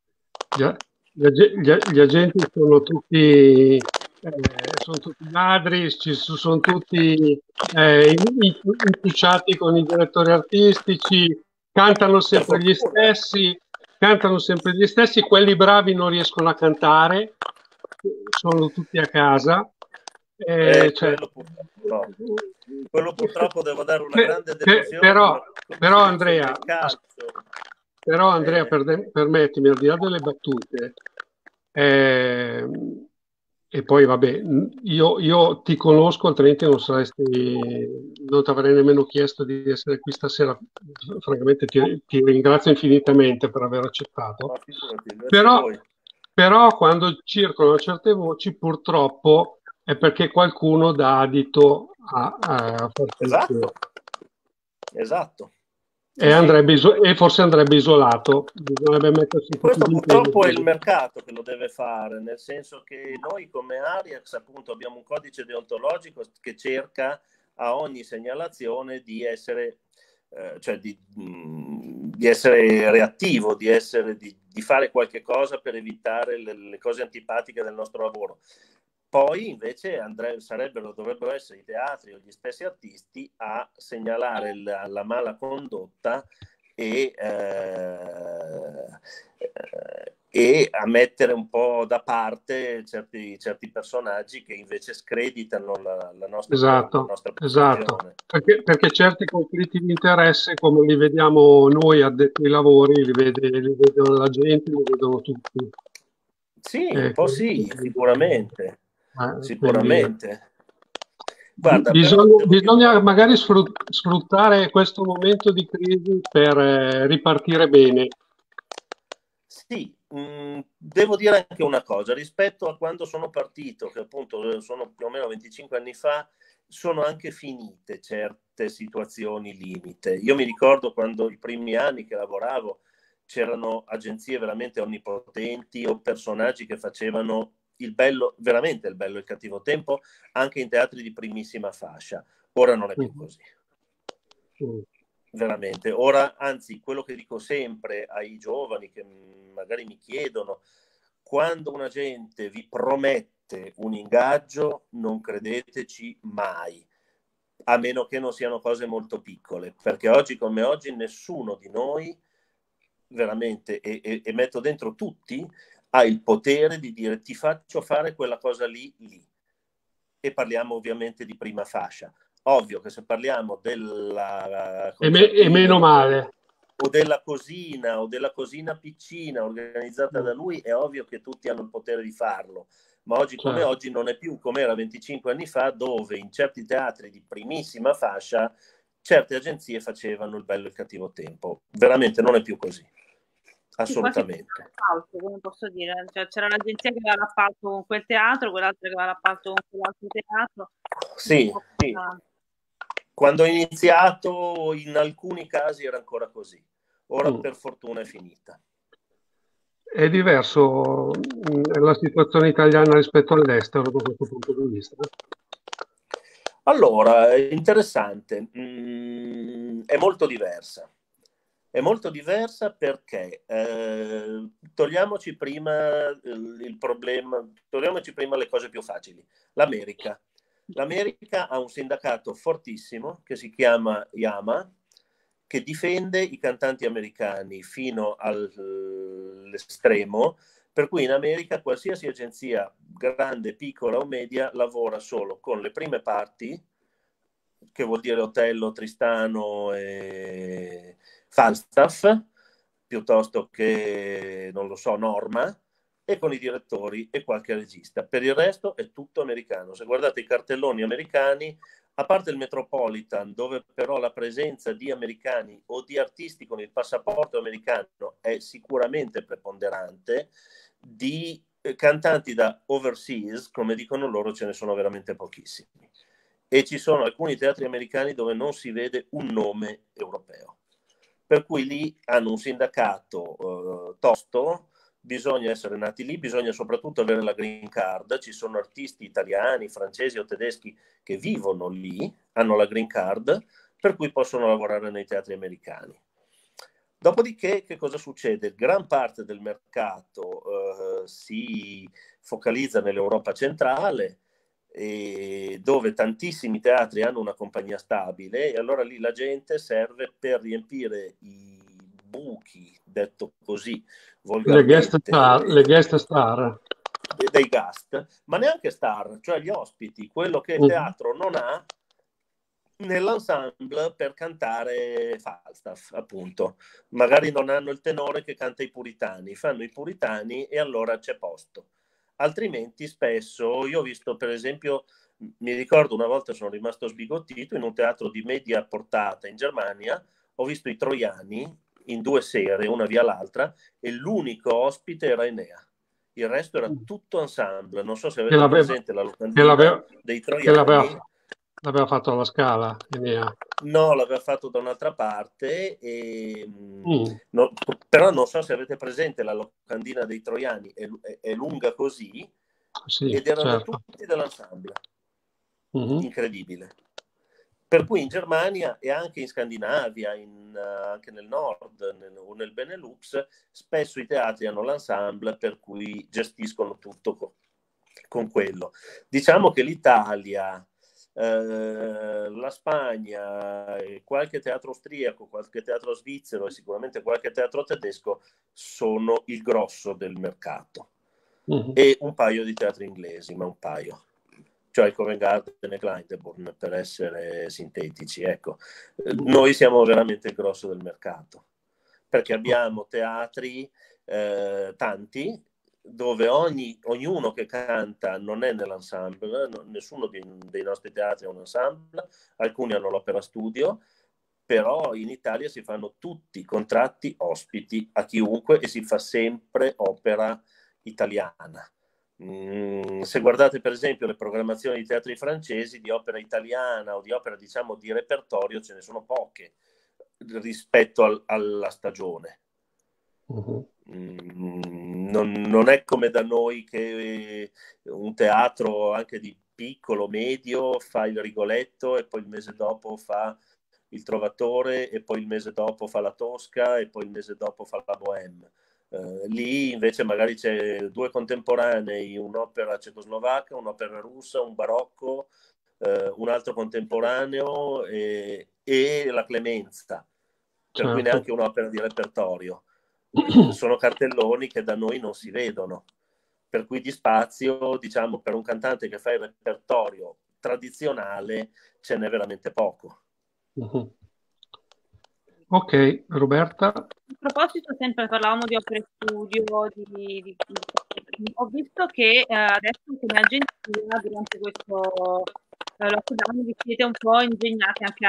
Gli agenti sono tutti ladri, sono tutti intuciati con i direttori artistici, cantano sempre gli stessi, quelli bravi non riescono a cantare, sono tutti a casa. Quello purtroppo devo dare una grande delusione. Però Andrea, permettimi, al di là delle battute, e poi vabbè, io ti conosco, altrimenti non ti avrei nemmeno chiesto di essere qui stasera. Francamente ti ringrazio infinitamente per aver accettato. Però quando circolano certe voci, purtroppo è perché qualcuno dà adito a far esatto. E forse andrebbe isolato. Bisognerebbe mettersi. Questo purtroppo è il mercato che lo deve fare, nel senso che noi come Ariax appunto abbiamo un codice deontologico che cerca a ogni segnalazione di essere, cioè di essere reattivo, di fare qualche cosa per evitare le cose antipatiche del nostro lavoro. Poi invece dovrebbero essere i teatri o gli stessi artisti a segnalare la mala condotta e e a mettere un po' da parte certi personaggi che invece screditano la nostra esatto. Perché certi conflitti di interesse, come li vediamo noi addetti ai lavori, li vedono la gente, li vedono tutti. Sì, un po' sì, sicuramente. Sicuramente. Guarda, bisogna magari sfruttare questo momento di crisi per ripartire bene. Sì, devo dire anche una cosa, rispetto a quando sono partito, che appunto sono più o meno 25 anni fa, sono anche finite certe situazioni limite. Io mi ricordo quando i primi anni che lavoravo c'erano agenzie veramente onnipotenti o personaggi che facevano il bello, veramente il bello e il cattivo tempo, anche in teatri di primissima fascia. Ora non è più così. Veramente. Ora, anzi, quello che dico sempre ai giovani che magari mi chiedono, quando un agente vi promette un ingaggio, non credeteci mai, a meno che non siano cose molto piccole, perché oggi come oggi nessuno di noi, veramente, e metto dentro tutti, ha il potere di dire ti faccio fare quella cosa lì. E parliamo ovviamente di prima fascia. Ovvio che se parliamo della e meno male o della cosina piccina organizzata da lui, è ovvio che tutti hanno il potere di farlo, ma oggi come oggi non è più come era 25 anni fa, dove in certi teatri di primissima fascia certe agenzie facevano il bello e il cattivo tempo. Veramente non è più così, assolutamente. Come posso dire, cioè, c'era l'agenzia che aveva l'appalto con quel teatro, quell'altra che aveva l'appalto con quell'altro teatro. Sì. Quando ho iniziato in alcuni casi era ancora così, ora per fortuna è finita. È diverso la situazione italiana rispetto all'estero da questo punto di vista? Allora, è interessante, è molto diversa. È molto diversa perché togliamoci prima il problema, togliamoci prima le cose più facili. L'America ha un sindacato fortissimo che si chiama YAMA, che difende i cantanti americani fino all'estremo, per cui in America qualsiasi agenzia, grande, piccola o media, lavora solo con le prime parti, che vuol dire Otello, Tristano e Falstaff, piuttosto che, non lo so, Norma, e con i direttori e qualche regista. Per il resto è tutto americano. Se guardate i cartelloni americani, a parte il Metropolitan, dove però la presenza di americani o di artisti con il passaporto americano è sicuramente preponderante, di cantanti da overseas, come dicono loro, ce ne sono veramente pochissimi. E ci sono alcuni teatri americani dove non si vede un nome europeo. Per cui lì hanno un sindacato tosto, bisogna essere nati lì, bisogna soprattutto avere la green card. Ci sono artisti italiani, francesi o tedeschi che vivono lì, hanno la green card, per cui possono lavorare nei teatri americani. Dopodiché, che cosa succede? Gran parte del mercato si focalizza nell'Europa centrale, dove tantissimi teatri hanno una compagnia stabile, e allora lì la gente serve per riempire i buchi, detto così volgarmente, le guest star dei guest, ma neanche star, cioè gli ospiti, quello che il teatro non ha nell'ensemble per cantare Falstaff, appunto. Magari non hanno il tenore che canta i puritani, fanno i puritani e allora c'è posto. Altrimenti spesso, io ho visto per esempio, mi ricordo una volta sono rimasto sbigottito in un teatro di media portata in Germania, ho visto i Troiani in 2 sere, una via l'altra, e l'unico ospite era Enea. Il resto era tutto ensemble. Non so se avete presente la locandina dei Troiani. L'aveva fatto alla Scala, Enea. No, l'aveva fatto da un'altra parte, no, però non so se avete presente la locandina dei Troiani, è lunga così, sì, ed erano certo. tutti dell'ensemble. Incredibile. Per cui in Germania e anche in Scandinavia, anche nel nord o nel Benelux, spesso i teatri hanno l'ensemble, per cui gestiscono tutto con quello. Diciamo che l'Italia la Spagna, qualche teatro austriaco, qualche teatro svizzero e sicuramente qualche teatro tedesco sono il grosso del mercato. E un paio di teatri inglesi, ma un paio. Cioè il Covent Garden e Glyndebourne, per essere sintetici. Ecco, noi siamo veramente il grosso del mercato, perché abbiamo teatri tanti, dove ognuno che canta non è nell'ensemble, nessuno dei nostri teatri è un ensemble, alcuni hanno l'opera studio, però in Italia si fanno tutti contratti ospiti a chiunque e si fa sempre opera italiana. Se guardate per esempio le programmazioni di teatri francesi di opera italiana o di opera diciamo di repertorio, ce ne sono poche rispetto alla stagione. Non è come da noi che un teatro anche di piccolo, medio fa il Rigoletto e poi il mese dopo fa il Trovatore e poi il mese dopo fa la Tosca e poi il mese dopo fa la Bohème. Lì invece magari c'è due contemporanei, un'opera cecoslovacca, un'opera russa, un barocco, un altro contemporaneo e la Clemenza, per cui neanche un'opera di repertorio. Sono cartelloni che da noi non si vedono, per cui di spazio, diciamo, per un cantante che fa il repertorio tradizionale ce n'è veramente poco. Ok, Roberta. A proposito, sempre parlavamo di opere studio, ho visto che adesso come agenzia durante questo lockdown vi siete un po' ingegnati anche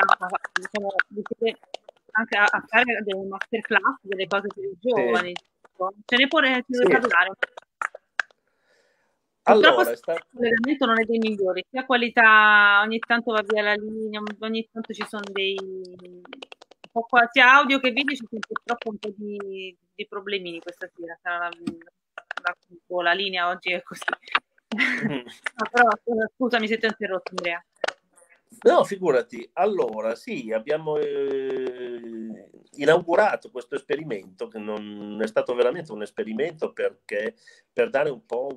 a fare delle masterclass, delle cose per i giovani. Sì. Ce ne puoi parlare? Purtroppo il collegamento non è dei migliori, sia qualità, ogni tanto va via la linea, ogni tanto ci sono sia audio che video, ci sono purtroppo un po' di problemini questa sera, la linea oggi è così. Però scusami se ti ho interrotto, Andrea. No, figurati. Allora, sì, abbiamo inaugurato questo esperimento, che non è stato veramente un esperimento, perché per dare un po'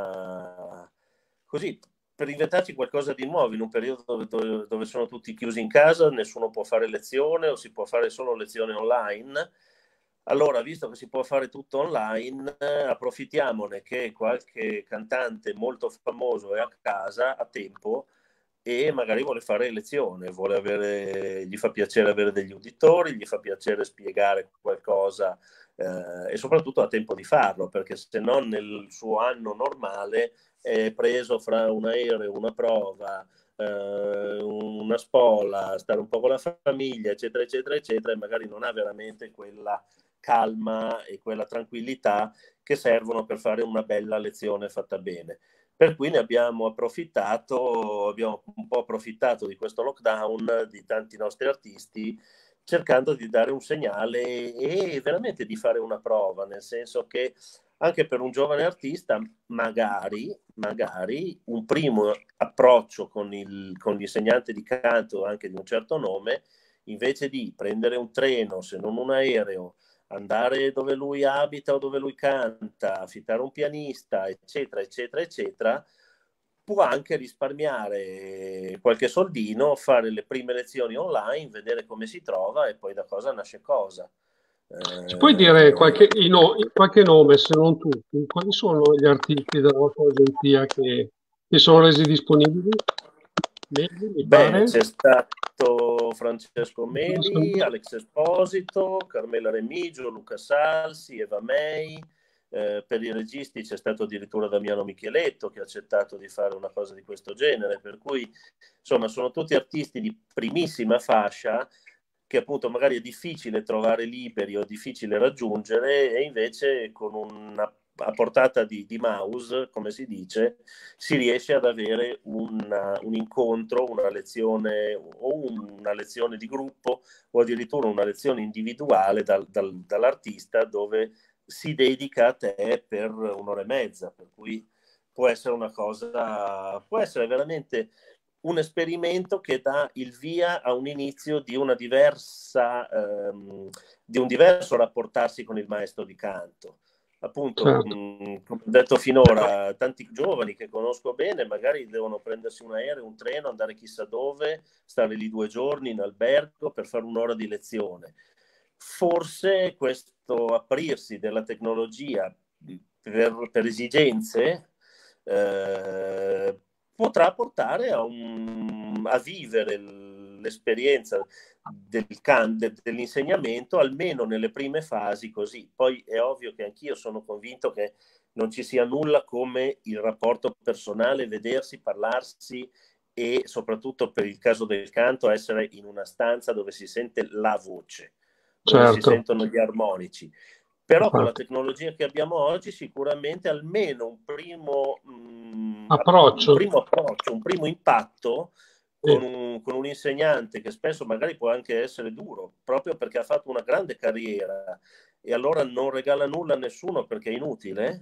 così, per inventarci qualcosa di nuovo in un periodo dove sono tutti chiusi in casa, nessuno può fare lezione o si può fare solo lezione online. Allora, visto che si può fare tutto online, approfittiamone che qualche cantante molto famoso è a casa a tempo e magari vuole fare lezione, gli fa piacere avere degli uditori, gli fa piacere spiegare qualcosa e soprattutto ha tempo di farlo, perché se no nel suo anno normale è preso fra un aereo, una prova, una spola, stare un po' con la famiglia, eccetera, eccetera, eccetera, e magari non ha veramente quella calma e quella tranquillità che servono per fare una bella lezione fatta bene. Per cui ne abbiamo un po' approfittato di questo lockdown, di tanti nostri artisti, cercando di dare un segnale e veramente di fare una prova, nel senso che anche per un giovane artista magari un primo approccio con l'insegnante di canto anche di un certo nome, invece di prendere un treno, se non un aereo, andare dove lui abita o dove lui canta, affittare un pianista, eccetera, eccetera, eccetera, può anche risparmiare qualche soldino, fare le prime lezioni online, vedere come si trova e poi da cosa nasce cosa. Ci puoi dire qualche nome, se non tutti? Quali sono gli artisti della vostra agenzia che sono resi disponibili? Bene, c'è stato Francesco Meli, Alex Esposito, Carmela Remigio, Luca Salsi, Eva May. Per i registi c'è stato addirittura Damiano Micheletto, che ha accettato di fare una cosa di questo genere, per cui insomma sono tutti artisti di primissima fascia che appunto magari è difficile trovare liberi o difficile raggiungere, e invece con una a portata di mouse, come si dice, si riesce ad avere un incontro, una lezione o una lezione di gruppo o addirittura una lezione individuale dall'artista, dove si dedica a te per un'ora e mezza, per cui può essere una cosa, può essere veramente un esperimento che dà il via a un inizio di una diversa, di un diverso rapportarsi con il maestro di canto. appunto, certo. come ho detto finora, tanti giovani che conosco bene magari devono prendersi un aereo, un treno, andare chissà dove, stare lì 2 giorni in albergo per fare un'ora di lezione. Forse questo aprirsi della tecnologia per esigenze potrà portare a vivere l'esperienza dell'insegnamento, almeno nelle prime fasi, così. Poi è ovvio che anch'io sono convinto che non ci sia nulla come il rapporto personale, vedersi, parlarsi e soprattutto per il caso del canto essere in una stanza dove si sente la voce, dove si Certo. sentono gli armonici. Però con la Infatti. tecnologia che abbiamo oggi sicuramente almeno un primo Approccio. approccio, un primo impatto Sì. con un insegnante che spesso magari può anche essere duro, proprio perché ha fatto una grande carriera e allora non regala nulla a nessuno perché è inutile,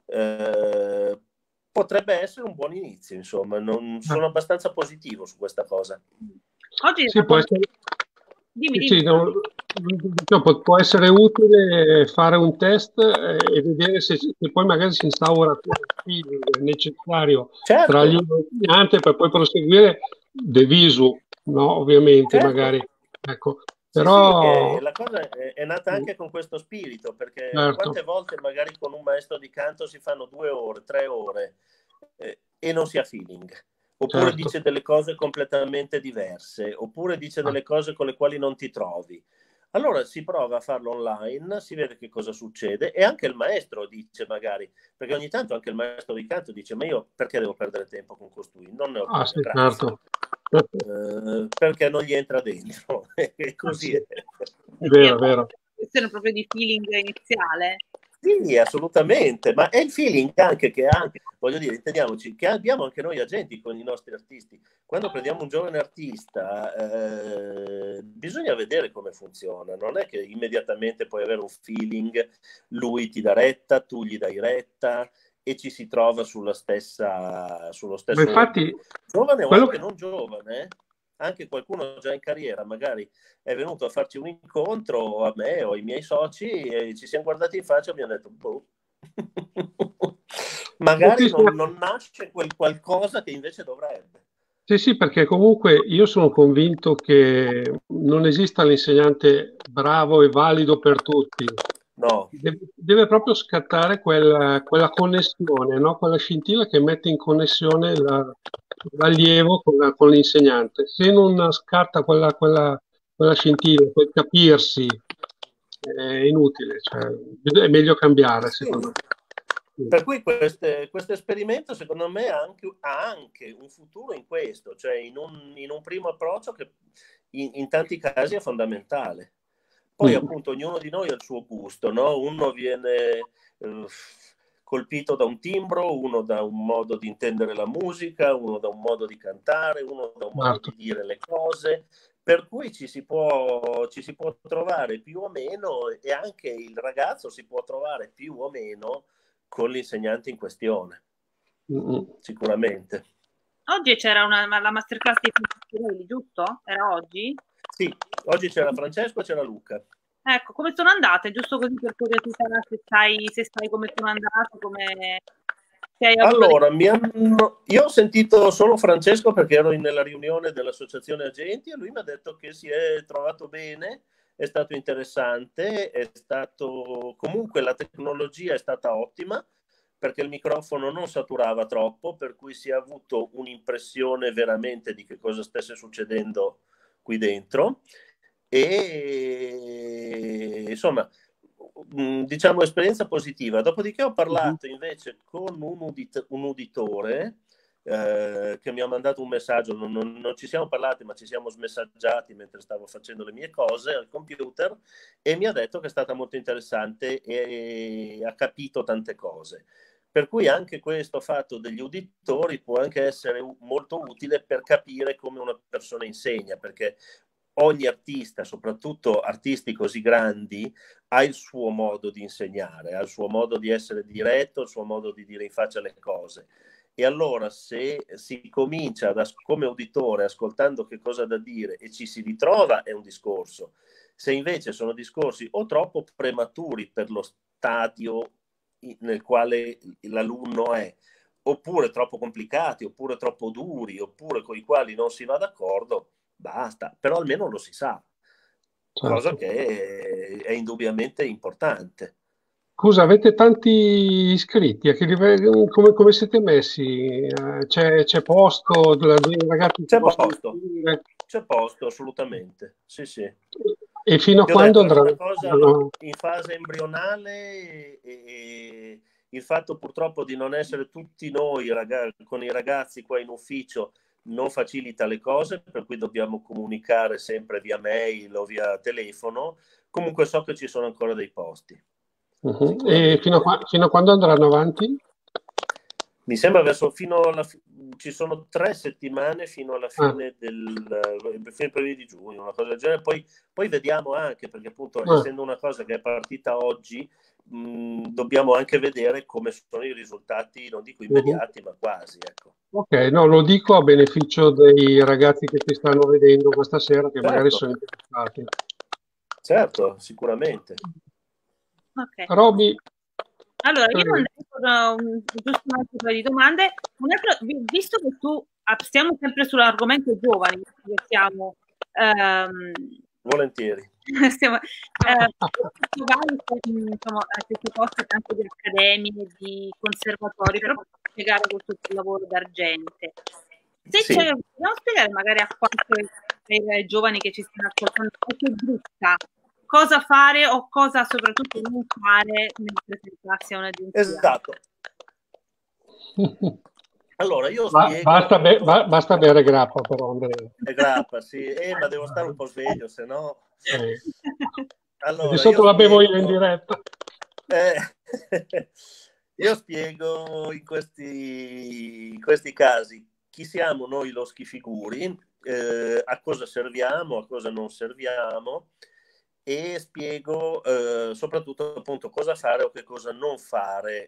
potrebbe essere un buon inizio, insomma. Sono abbastanza positivo su questa cosa. Oggi Sì, può essere... dimmi. Sì, può essere utile fare un test e vedere se poi magari si instaura il necessario Certo. tra gli insegnanti per poi proseguire de visu, no? Ovviamente, certo. magari. Ecco. Sì, Però... sì, la cosa è nata anche con questo spirito, perché certo. quante volte magari con un maestro di canto si fanno 2 ore, 3 ore e non si ha feeling. Oppure Certo. dice delle cose completamente diverse, oppure dice delle cose con le quali non ti trovi. Allora si prova a farlo online, si vede che cosa succede e anche il maestro dice magari, perché ogni tanto anche il maestro di canto dice ma io perché devo perdere tempo con costui? Non ne ho voglia, sì, grazie. certo. Perché non gli entra dentro. E così sì. è. È vero, è vero. Questione proprio di feeling iniziale. Sì, assolutamente, ma è il feeling anche che ha, voglio dire, intendiamoci, che abbiamo anche noi agenti con i nostri artisti. Quando prendiamo un giovane artista, bisogna vedere come funziona, non è che immediatamente puoi avere un feeling, lui ti dà retta, tu gli dai retta e ci si trova sullo stesso Infatti, giovane o anche non giovane, anche qualcuno già in carriera magari è venuto a farci un incontro a me o ai miei soci e ci siamo guardati in faccia e abbiamo detto boh. Magari non nasce quel qualcosa che invece dovrebbe. Sì, perché comunque io sono convinto che non esista l'insegnante bravo e valido per tutti. No. Deve proprio scattare quella connessione, no? Quella scintilla che mette in connessione l'allievo con l'insegnante. Se non scatta quella scintilla, quel capirsi, è inutile, cioè, è meglio cambiare, Sì. secondo me. Per cui questo esperimento secondo me ha anche un futuro in questo, cioè in un primo approccio che in tanti casi è fondamentale. Poi appunto ognuno di noi ha il suo gusto, no? Uno viene colpito da un timbro, uno da un modo di intendere la musica, uno da un modo di cantare, uno da un modo di dire le cose, per cui ci si può trovare più o meno e anche il ragazzo si può trovare più o meno con l'insegnante in questione. Sicuramente. Oggi c'era la masterclass di Francesco, giusto? Era oggi? Sì, oggi c'era Francesco e c'era Luca. Ecco, come sono andate? Giusto così per curiosità, se sai come sono andate, come... Allora, io ho sentito solo Francesco perché ero nella riunione dell'associazione agenti e lui mi ha detto che si è trovato bene, è stato interessante, è stato comunque la tecnologia è stata ottima perché il microfono non saturava troppo, per cui si è avuto un'impressione veramente di che cosa stesse succedendo qui dentro e insomma diciamo esperienza positiva. Dopodiché ho parlato invece con un uditore che mi ha mandato un messaggio, non ci siamo parlati ma ci siamo smessaggiati mentre stavo facendo le mie cose al computer e mi ha detto che è stata molto interessante e ha capito tante cose. Per cui anche questo fatto degli uditori può anche essere molto utile per capire come una persona insegna, perché ogni artista, soprattutto artisti così grandi, ha il suo modo di insegnare, ha il suo modo di essere diretto, il suo modo di dire in faccia le cose. E allora se si comincia come uditore ascoltando che cosa ha da dire e ci si ritrova è un discorso. Se invece sono discorsi o troppo prematuri per lo stadio nel quale l'alunno è, oppure troppo complicati, oppure troppo duri, oppure con i quali non si va d'accordo, basta, però almeno lo si sa, cosa certo. che è indubbiamente importante. Scusa, avete tanti iscritti? A che livello, come siete messi? C'è posto? I ragazzi si C'è possono posto, iscrivere? c'è posto, assolutamente, sì, sì. E fino a Ti ho quando detto, è una andranno? cosa in fase embrionale e il fatto purtroppo di non essere tutti noi con i ragazzi qua in ufficio non facilita le cose, per cui dobbiamo comunicare sempre via mail o via telefono. Comunque so che ci sono ancora dei posti, E sicuramente. fino a quando andranno avanti? Mi sembra ci sono 3 settimane fino alla Ah, fine fine primi di giugno, una cosa del genere. Poi vediamo anche, perché appunto ah, essendo una cosa che è partita oggi, dobbiamo anche vedere come sono i risultati, non dico mhm. immediati, ma quasi, ecco. Ok, no, lo dico a beneficio dei ragazzi che ti stanno vedendo questa sera, che magari Certo, sono interessati. certo, sicuramente. Ok. Roby, Allora, io prego. non giusto un altro paio di domande. Visto che stiamo sempre sull'argomento giovani, che siamo, Volentieri. stiamo diciamo, a queste poste tanto di accademie, di conservatori, però per spiegare questo tuo lavoro d'argente. Sì. Dobbiamo spiegare magari a qualche per giovani che ci stanno ascoltando qualche dritta, cosa fare o cosa soprattutto non fare nel presentarsi a un'agenzia. Esatto. Allora, io spiego... Basta bere grappa però, Andrea. Grappa, sì. Ma devo stare un po' sveglio, se no... Di Allora, sotto la bevo io in diretta. Io spiego in questi casi chi siamo noi loschi figuri, a cosa serviamo, a cosa non serviamo, e spiego soprattutto appunto cosa fare o che cosa non fare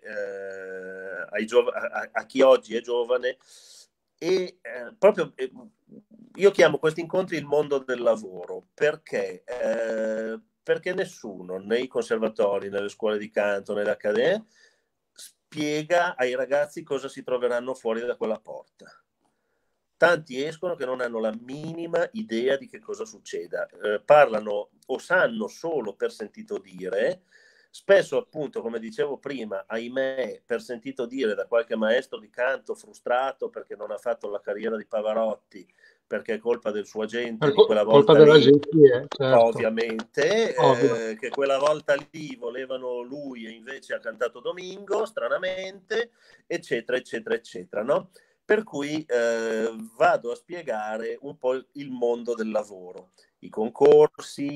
a chi oggi è giovane. E proprio io chiamo questi incontri il mondo del lavoro perché nessuno nei conservatori, nelle scuole di canto, nelle accademie spiega ai ragazzi cosa si troveranno fuori da quella porta. Tanti escono che non hanno la minima idea di che cosa succeda, parlano o sanno solo per sentito dire. Spesso, appunto, come dicevo prima, ahimè, per sentito dire da qualche maestro di canto frustrato perché non ha fatto la carriera di Pavarotti, perché è colpa del suo agente di quella Colpa volta delle lì, agenzie, certo. ovviamente, Ovvio. che quella volta lì volevano lui e invece ha cantato Domingo, stranamente, eccetera, eccetera, eccetera, no? Per cui vado a spiegare un po' il mondo del lavoro, i concorsi,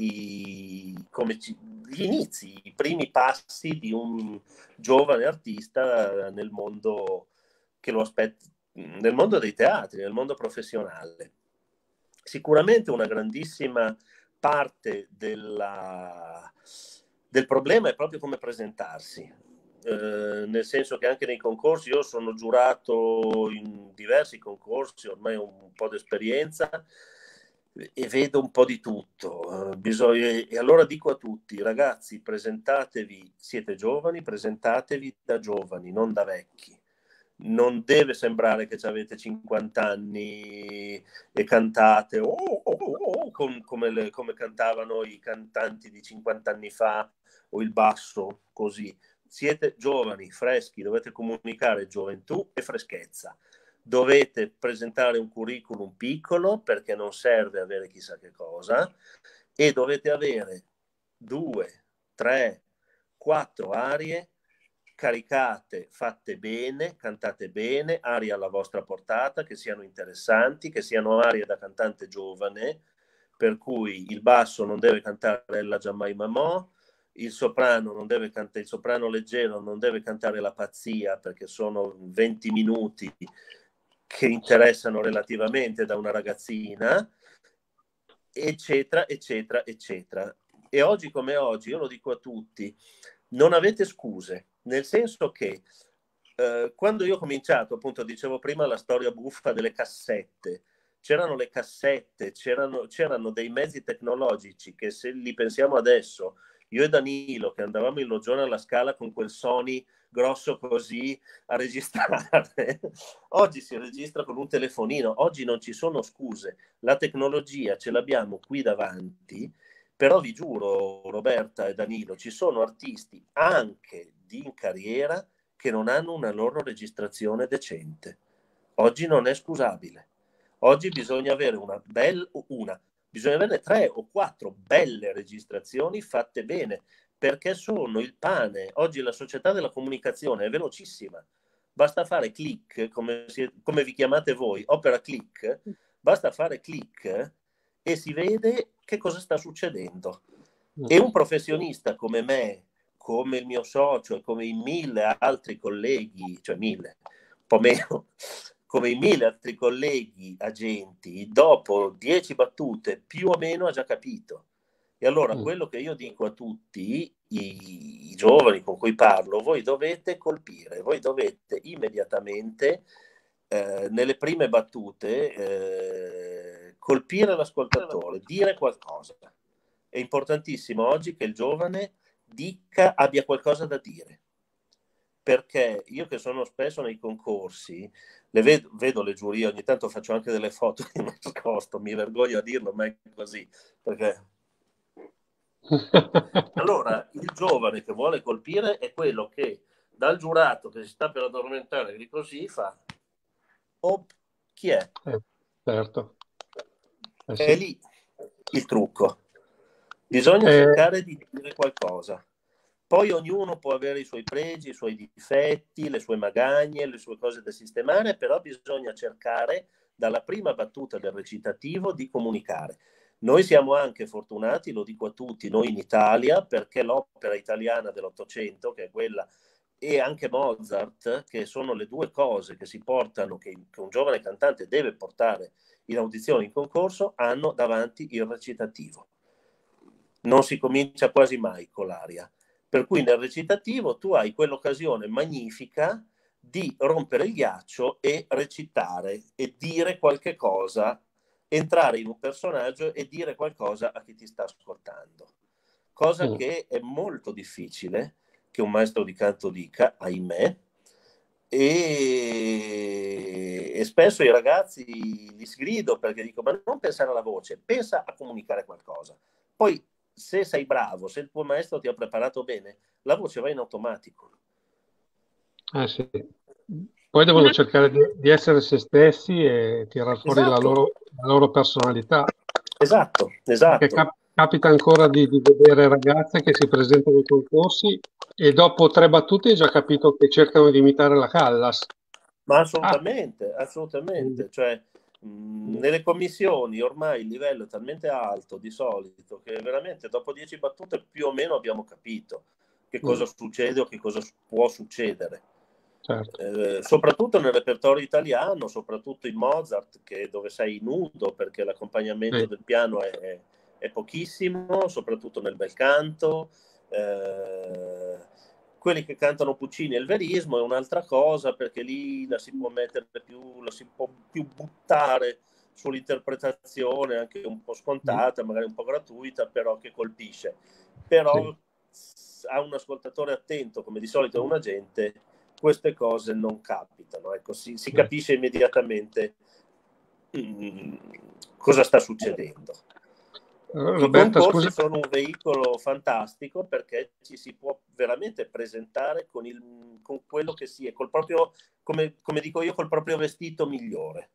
gli inizi, i primi passi di un giovane artista nel mondo che lo aspetta, nel mondo dei teatri, nel mondo professionale. Sicuramente una grandissima parte del problema è proprio come presentarsi. Nel senso che anche nei concorsi, io sono giurato in diversi concorsi, ormai ho un po' di esperienza e vedo un po' di tutto. E allora dico a tutti, ragazzi, presentatevi, siete giovani, presentatevi da giovani, non da vecchi. Non deve sembrare che avete 50 anni e cantate come cantavano i cantanti di 50 anni fa o il basso così. Siete giovani, freschi, dovete comunicare gioventù e freschezza. Dovete presentare un curriculum piccolo perché non serve avere chissà che cosa e dovete avere 2, 3, 4 arie caricate, fatte bene, cantate bene, arie alla vostra portata, che siano interessanti, che siano arie da cantante giovane, per cui il basso non deve cantare Ella Giammai Mamò, il soprano non deve cantare, il soprano leggero non deve cantare La Pazzia perché sono 20 minuti che interessano relativamente da una ragazzina, eccetera, eccetera, eccetera. E oggi come oggi, io lo dico a tutti, non avete scuse, nel senso che quando io ho cominciato, appunto dicevo prima la storia buffa delle cassette, c'erano le cassette, c'erano dei mezzi tecnologici che se li pensiamo adesso io e Danilo che andavamo in Loggione alla Scala con quel Sony grosso così a registrare, oggi si registra con un telefonino, oggi non ci sono scuse, la tecnologia ce l'abbiamo qui davanti, però vi giuro Roberta e Danilo, ci sono artisti anche in carriera che non hanno una loro registrazione decente. Oggi non è scusabile. Oggi bisogna avere bisogna avere 3 o 4 belle registrazioni fatte bene, perché sono il pane. Oggi la società della comunicazione è velocissima. Basta fare click, come vi chiamate voi, opera click, basta fare click e si vede che cosa sta succedendo. E un professionista come me, come il mio socio e come i 1000 altri colleghi, cioè 1000, un po' meno, come i 1000 altri colleghi agenti, dopo 10 battute più o meno ha già capito. E allora quello che io dico a tutti i giovani con cui parlo, voi dovete colpire, voi dovete immediatamente nelle prime battute colpire l'ascoltatore, dire qualcosa. È importantissimo oggi che il giovane abbia qualcosa da dire, perché io che sono spesso nei concorsi vedo le giurie, ogni tanto faccio anche delle foto di nascosto, mi vergogno a dirlo, ma è così, perché allora il giovane che vuole colpire è quello che dal giurato che si sta per addormentare di così fa chi è? Certo. Sì. È lì il trucco, bisogna cercare di dire qualcosa. Poi ognuno può avere i suoi pregi, i suoi difetti, le sue magagne, le sue cose da sistemare, però bisogna cercare dalla prima battuta del recitativo di comunicare. Noi siamo anche fortunati, lo dico a tutti, noi in Italia, perché l'opera italiana dell'Ottocento, che è quella, e anche Mozart, che sono le due cose che si portano, che un giovane cantante deve portare in audizione, in concorso, hanno davanti il recitativo. Non si comincia quasi mai con l'aria. Per cui nel recitativo tu hai quell'occasione magnifica di rompere il ghiaccio e recitare e dire qualche cosa, entrare in un personaggio e dire qualcosa a chi ti sta ascoltando. Cosa che è molto difficile che un maestro di canto dica, ahimè, e spesso i ragazzi li sgrido perché dico, ma non pensare alla voce, pensa a comunicare qualcosa. Poi se sei bravo, se il tuo maestro ti ha preparato bene, la voce va in automatico. Sì. Poi devono cercare di essere se stessi e tirar fuori la loro personalità. Esatto. Perché capita ancora di vedere ragazze che si presentano ai concorsi e dopo 3 battute hai già capito che cercano di imitare la Callas. Ma assolutamente. Cioè, nelle commissioni ormai il livello è talmente alto di solito che veramente dopo 10 battute più o meno abbiamo capito che cosa succede o che cosa può succedere. Certo. Soprattutto nel repertorio italiano, soprattutto in Mozart, dove sei nudo perché l'accompagnamento del piano è pochissimo, soprattutto nel bel canto. Quelli che cantano Puccini e il verismo è un'altra cosa, perché lì la si può mettere la si può più buttare sull'interpretazione, anche un po' scontata, magari un po' gratuita, però che colpisce. Però a un ascoltatore attento, come di solito è un agente, queste cose non capitano. Ecco, si capisce immediatamente cosa sta succedendo. Roberta, I concorsi sono un veicolo fantastico perché ci si può veramente presentare con quello che si è, col proprio, come dico io, col proprio vestito migliore.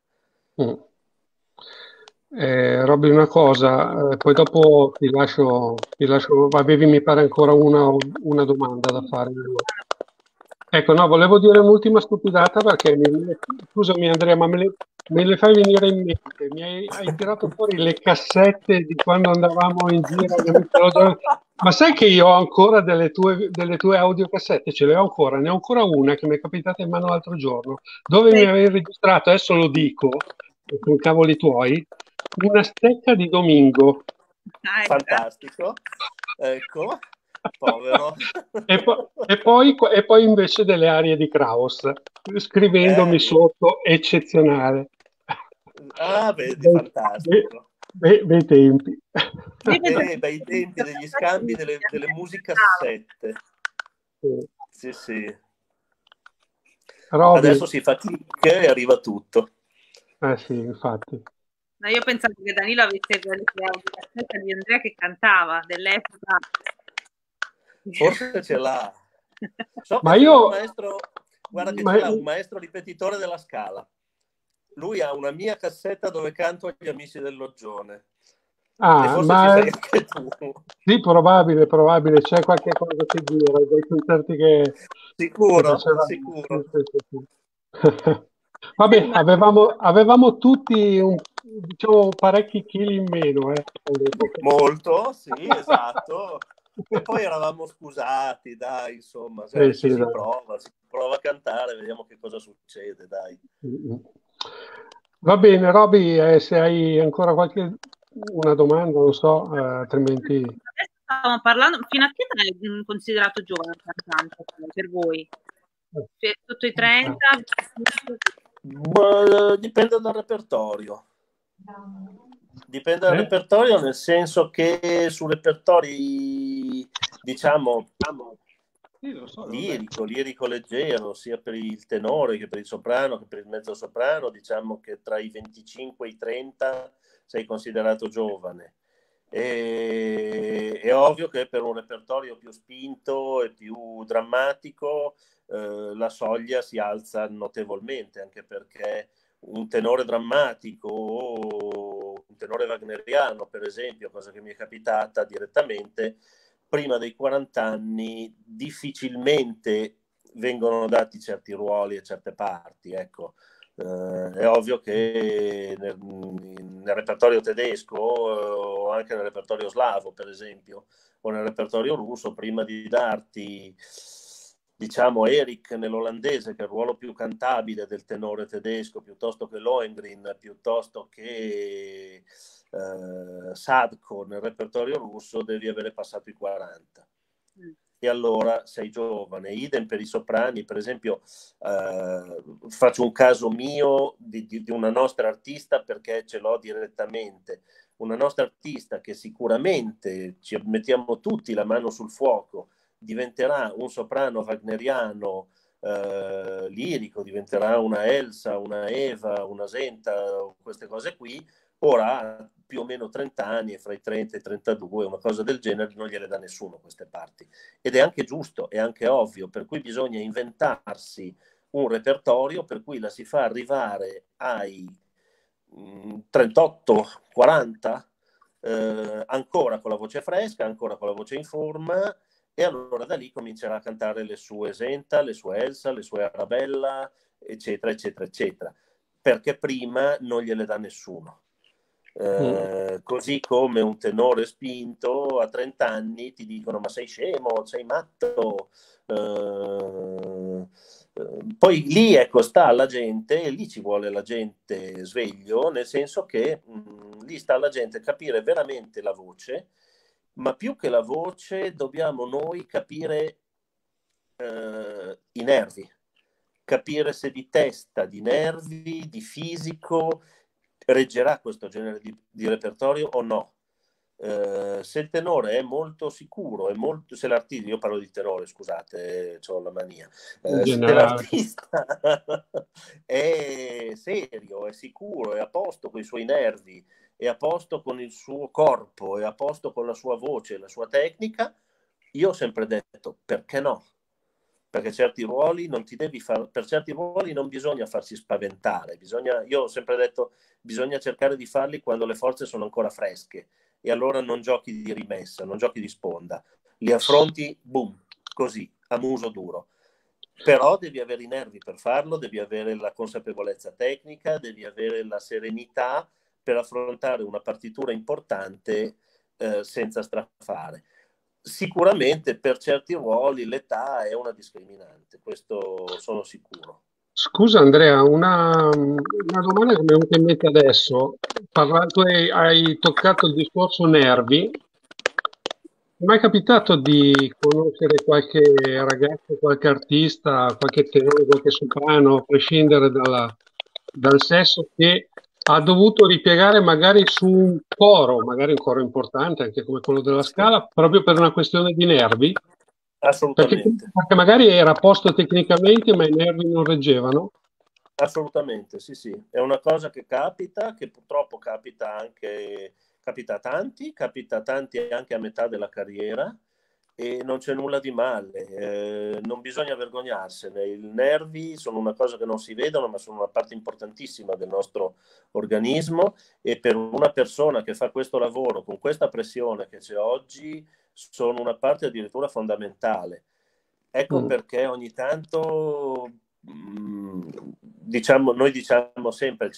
Robby, una cosa, poi dopo ti lascio, avevi mi pare ancora una domanda da fare. Ecco, no, volevo dire un'ultima stupidata perché, scusami Andrea, ma me le fai venire in mente. Hai tirato fuori le cassette di quando andavamo in giro. Ma sai che io ho ancora delle tue audiocassette? Ce le ho ancora, ne ho ancora una che mi è capitata in mano l'altro giorno, dove mi avevi registrato, adesso lo dico, con cavoli tuoi, una stecca di Domingo. Fantastico, ecco. Povero. E poi invece delle arie di Kraus, scrivendomi sotto eccezionale. Vedi, fantastico. bei tempi. Bei tempi degli scambi delle musicassette. Sì, sì. Roby. Adesso si fa click e arriva tutto. Sì, infatti. No, io pensavo che Danilo avesse quelle cassette di Andrea che cantava dell'epoca. Forse ce l'ha. So Ma che io... un maestro, guarda che ce l'ha, un maestro ripetitore della Scala. Lui ha una mia cassetta dove canto agli amici del Loggione. E forse ci sei anche tu. Sì, probabile, c'è qualche cosa che gira, dei concerti che... Sicuro, che sicuro. Sì. Vabbè, avevamo tutti diciamo parecchi chili in meno. Molto, sì, esatto. E poi eravamo scusati, dai, insomma, si prova a cantare, vediamo che cosa succede, dai. Va bene, Roby, se hai ancora una domanda, non so, altrimenti... Adesso stavamo parlando, fino a che età è considerato giovane un cantante per voi? Sotto i 30? Dipende dal repertorio. Dipende dal repertorio, nel senso che su repertori, diciamo, lirico leggero, sia per il tenore che per il soprano che per il mezzo soprano, diciamo che tra i 25 e i 30 sei considerato giovane. È ovvio che per un repertorio più spinto e più drammatico la soglia si alza notevolmente, anche perché un tenore drammatico o un tenore wagneriano, per esempio, cosa che mi è capitata direttamente, prima dei 40 anni difficilmente vengono dati certi ruoli e certe parti, ecco. È ovvio che nel repertorio tedesco o anche nel repertorio slavo, per esempio, o nel repertorio russo, prima di darti, diciamo, Eric nell'olandese, che è il ruolo più cantabile del tenore tedesco, piuttosto che Lohengrin, piuttosto che Sadko nel repertorio russo, devi avere passato i 40. E allora sei giovane. Idem per i soprani, per esempio, faccio un caso mio di una nostra artista, perché ce l'ho direttamente, una nostra artista che sicuramente, ci mettiamo tutti la mano sul fuoco, diventerà un soprano wagneriano lirico, diventerà una Elsa, una Eva, una Senta, queste cose qui. Ora ha più o meno 30 anni, e fra i 30 e i 32, una cosa del genere, non gliele dà nessuno queste parti. Ed è anche giusto, è anche ovvio, per cui bisogna inventarsi un repertorio per cui la si fa arrivare ai 38, 40, ancora con la voce fresca, ancora con la voce in forma, e allora da lì comincerà a cantare le sue Senta, le sue Elsa, le sue Arabella, eccetera, eccetera, eccetera, perché prima non gliele dà nessuno. Così come un tenore spinto a 30 anni ti dicono: ma sei scemo, sei matto. Poi lì, ecco, sta la gente, e lì ci vuole la gente sveglio, nel senso che lì sta la gente capire veramente la voce, ma più che la voce dobbiamo noi capire i nervi, capire se di testa, di nervi, di fisico reggerà questo genere di repertorio o no. Se il tenore è molto sicuro, se l'artista, io parlo di tenore, scusate, ho la mania, se l'artista è serio, è sicuro, è a posto con i suoi nervi, è a posto con il suo corpo, è a posto con la sua voce, la sua tecnica, io ho sempre detto perché no? Perché certi ruoli non ti devi fare, per certi ruoli non bisogna farsi spaventare, io ho sempre detto bisogna cercare di farli quando le forze sono ancora fresche, e allora non giochi di rimessa, non giochi di sponda, li affronti, boom, così, a muso duro. Però devi avere i nervi per farlo, devi avere la consapevolezza tecnica, devi avere la serenità per affrontare una partitura importante senza strafare. Sicuramente per certi ruoli l'età è una discriminante, questo sono sicuro. Scusa Andrea, una domanda che mi è venuta in mente adesso. Tu hai toccato il discorso nervi. È mai capitato di conoscere qualche ragazzo, qualche artista, qualche tenore, qualche soprano, a prescindere dal sesso, che ha dovuto ripiegare magari su magari un coro importante, anche come quello della Scala, proprio per una questione di nervi? Assolutamente. Perché magari era a posto tecnicamente, ma i nervi non reggevano? Assolutamente, sì, sì. È una cosa che capita, che purtroppo capita a tanti anche a metà della carriera, e non c'è nulla di male, non bisogna vergognarsene. I nervi sono una cosa che non si vedono, ma sono una parte importantissima del nostro organismo, e per una persona che fa questo lavoro con questa pressione che c'è oggi sono una parte addirittura fondamentale. Ecco perché ogni tanto noi diciamo sempre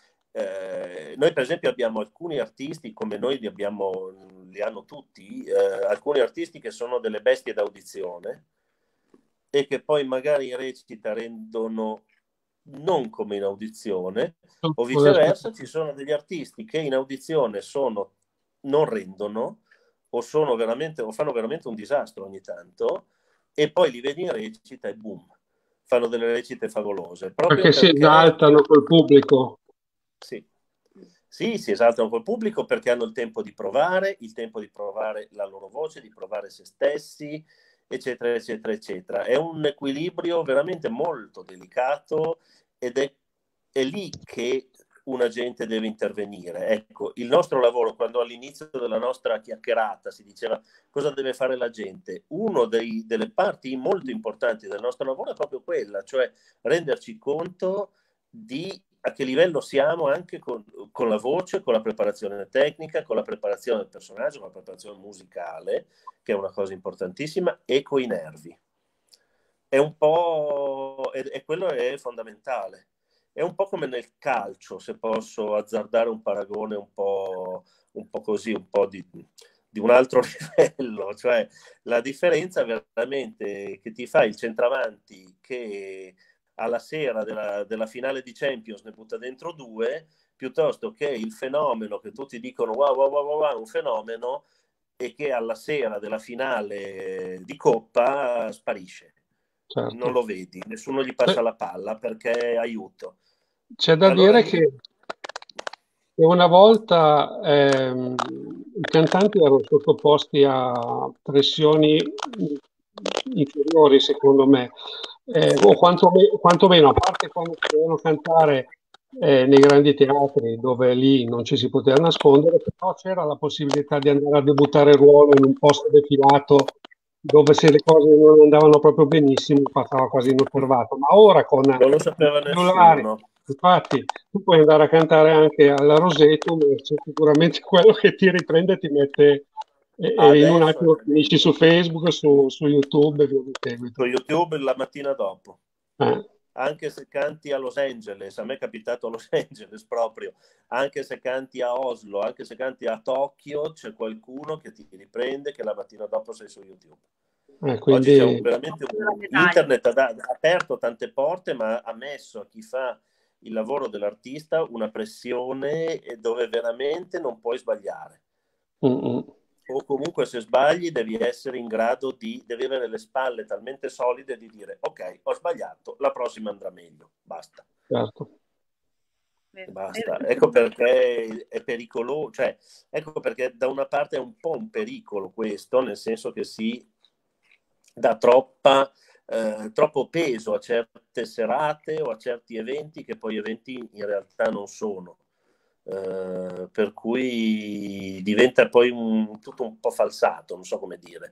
noi per esempio abbiamo alcuni artisti, come noi li hanno tutti, alcuni artisti che sono delle bestie d'audizione e che poi magari in recita rendono non come in audizione, o viceversa ci sono degli artisti che in audizione non rendono o fanno veramente un disastro ogni tanto, e poi li vedi in recita e boom, fanno delle recite favolose. Perché si esaltano col pubblico. Sì, si esaltano col pubblico perché hanno il tempo di provare la loro voce, di provare se stessi, eccetera, eccetera, eccetera. È un equilibrio veramente molto delicato, ed è lì che un agente deve intervenire. Ecco, il nostro lavoro, quando all'inizio della nostra chiacchierata si diceva cosa deve fare l'agente, una delle parti molto importanti del nostro lavoro è proprio quella, cioè renderci conto di a che livello siamo anche con la voce, con la preparazione tecnica, con la preparazione del personaggio, con la preparazione musicale, che è una cosa importantissima, e coi nervi. È un po', e quello è fondamentale. È un po' come nel calcio, se posso azzardare un paragone un po' così, un po' di un altro livello, cioè la differenza veramente che ti fa il centravanti che alla sera della finale di Champions ne butta dentro 2, piuttosto che il fenomeno che tutti dicono wow, wow, wow, wow, un fenomeno, e che alla sera della finale di Coppa sparisce. Certo. Non lo vedi, nessuno gli passa la palla perché aiuto. C'è da dire che una volta i cantanti erano sottoposti a pressioni inferiori, secondo me, o quantomeno, a parte quando dovevano cantare nei grandi teatri, dove lì non ci si poteva nascondere, però c'era la possibilità di andare a debuttare il ruolo in un posto defilato, dove se le cose non andavano proprio benissimo passava quasi inosservato. Ma ora con non lo sapeva nessuno. Infatti, tu puoi andare a cantare anche alla Roseto, c'è sicuramente quello che ti riprende e ti mette e in un attimo finisci su Facebook, su YouTube e via di seguito. Su YouTube la mattina dopo. Anche se canti a Los Angeles, a me è capitato a Los Angeles proprio, anche se canti a Oslo, anche se canti a Tokyo, c'è qualcuno che ti riprende che la mattina dopo sei su YouTube. Quindi... Oggi c'è veramente internet ha aperto tante porte, ma ha messo a chi fa il lavoro dell'artista una pressione dove veramente non puoi sbagliare. O comunque se sbagli devi essere in grado devi avere le spalle talmente solide di dire ok, ho sbagliato, la prossima andrà meglio, basta. Certo. Basta. Ecco perché è pericoloso, cioè ecco perché da una parte è un po' un pericolo questo, nel senso che si dà troppo peso a certe serate o a certi eventi che poi eventi in realtà non sono. Per cui diventa poi tutto un po' falsato, non so come dire.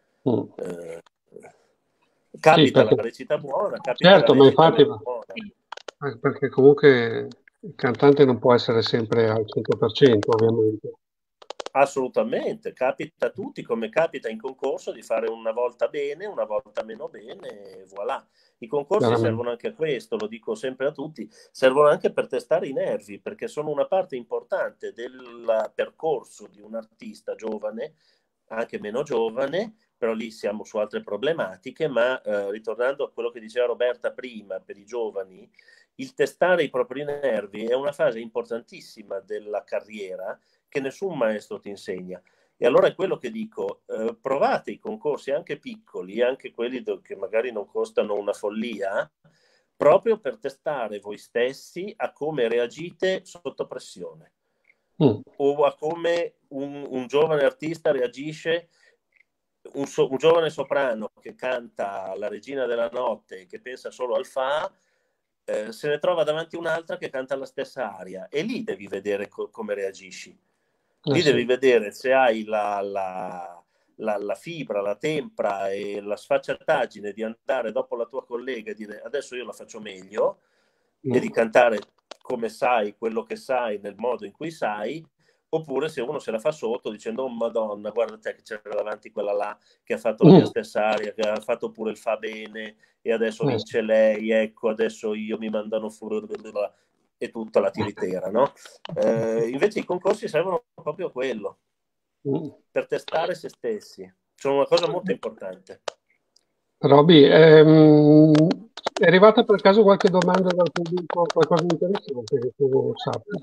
Capita la recita buona, capita certo, la recita ma infatti, buona. Perché comunque il cantante non può essere sempre al 100%, ovviamente. Assolutamente, capita a tutti, come capita in concorso di fare una volta bene, una volta meno bene, e voilà. I concorsi servono anche a questo, lo dico sempre a tutti, servono anche per testare i nervi, perché sono una parte importante del percorso di un artista giovane, anche meno giovane, però lì siamo su altre problematiche, ma ritornando a quello che diceva Roberta prima, per i giovani, il testare i propri nervi è una fase importantissima della carriera che nessun maestro ti insegna. E allora è quello che dico, provate i concorsi anche piccoli, anche quelli che magari non costano una follia, proprio per testare voi stessi a come reagite sotto pressione, o a come un giovane artista reagisce, un giovane soprano che canta La regina della notte, che pensa solo al fa, se ne trova davanti un'altra che canta la stessa aria, e lì devi vedere come reagisci. Lì devi vedere se hai la fibra, la tempra e la sfacciataggine di andare dopo la tua collega e dire adesso io la faccio meglio, e di cantare come sai, quello che sai, nel modo in cui sai, oppure se uno se la fa sotto dicendo oh madonna, guarda te che c'era davanti quella là che ha fatto la mia stessa aria, che ha fatto pure il fa bene, e adesso vince lei, ecco, adesso io mi mandano fuori, e tutta la tiritera, no? Invece i concorsi servono proprio a quello, per testare se stessi. Sono una cosa molto importante. Roby, è arrivata per caso qualche domanda dal pubblico, qualcosa di interessante che tu sappia?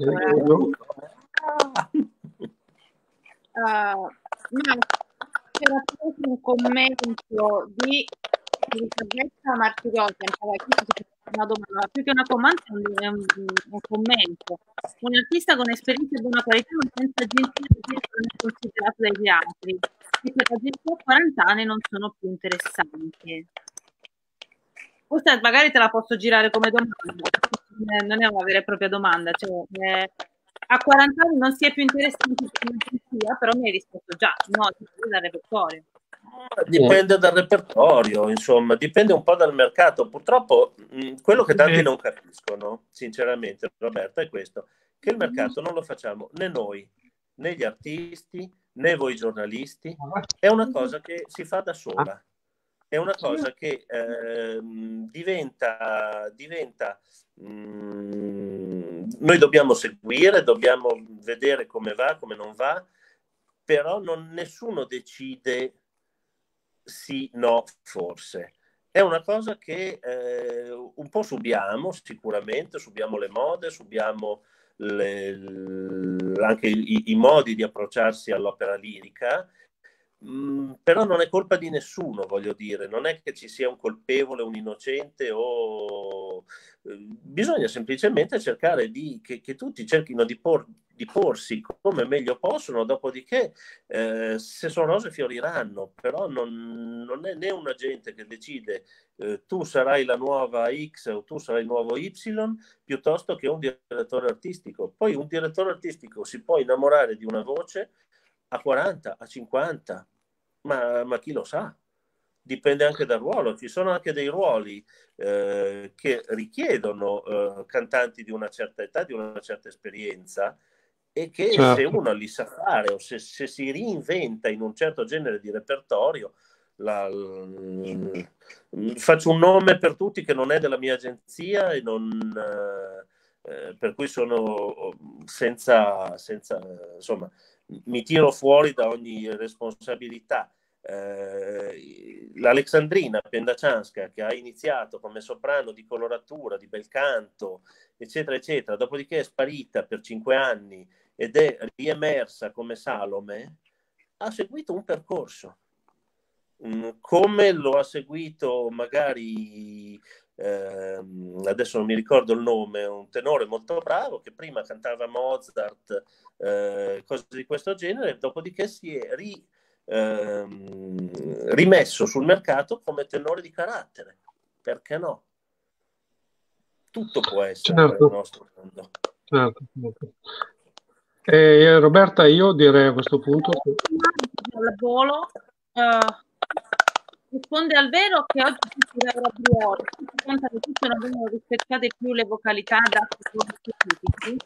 C'era proprio un commento di Elisabetta Martirossi, una domanda, più che una domanda è un commento. Un artista con esperienza e buona qualità non senza agenzia non è considerato dagli altri, e per l'agenzia a 40 anni non sono più interessanti. Questa magari te la posso girare come domanda, non è una vera e propria domanda, cioè a 40 anni non si è più interessanti per l'agenzia, però mi hai risposto già, no, dipende dal repertorio. Dipende dal repertorio, insomma, dipende un po' dal mercato. Purtroppo quello che tanti non capiscono, sinceramente, Roberta, è questo, che il mercato non lo facciamo né noi, né gli artisti, né voi giornalisti, è una cosa che si fa da sola. È una cosa che diventa noi dobbiamo seguire, dobbiamo vedere come va, come non va, però nessuno decide sì, no, forse. È una cosa che un po' subiamo, sicuramente, subiamo le mode, subiamo anche i modi di approcciarsi all'opera lirica, però non è colpa di nessuno, voglio dire, non è che ci sia un colpevole, un innocente, o bisogna semplicemente cercare che tutti cerchino di porsi come meglio possono, dopodiché se sono rose fioriranno, però non è né un agente che decide tu sarai la nuova X o tu sarai il nuovo Y, piuttosto che un direttore artistico. Poi un direttore artistico si può innamorare di una voce a 40, a 50, ma chi lo sa? Dipende anche dal ruolo. Ci sono anche dei ruoli che richiedono cantanti di una certa età, di una certa esperienza, e che se uno li sa fare o se si reinventa in un certo genere di repertorio, faccio un nome per tutti che non è della mia agenzia e per cui sono senza insomma, mi tiro fuori da ogni responsabilità. L'Alexandrina Pendacianska, che ha iniziato come soprano di coloratura, di bel canto, eccetera, eccetera, dopodiché è sparita per 5 anni ed è riemersa come Salome, ha seguito un percorso. Come lo ha seguito magari, adesso non mi ricordo il nome, un tenore molto bravo che prima cantava Mozart, cose di questo genere, dopodiché si è rimesso sul mercato come tenore di carattere. Perché no? Tutto può essere nel nostro mondo. Certo. Roberta, io direi a questo punto al volo risponde al vero che oggi si lavora più ore, si conta che tutte non vengono rispettate più le vocalità da specifici?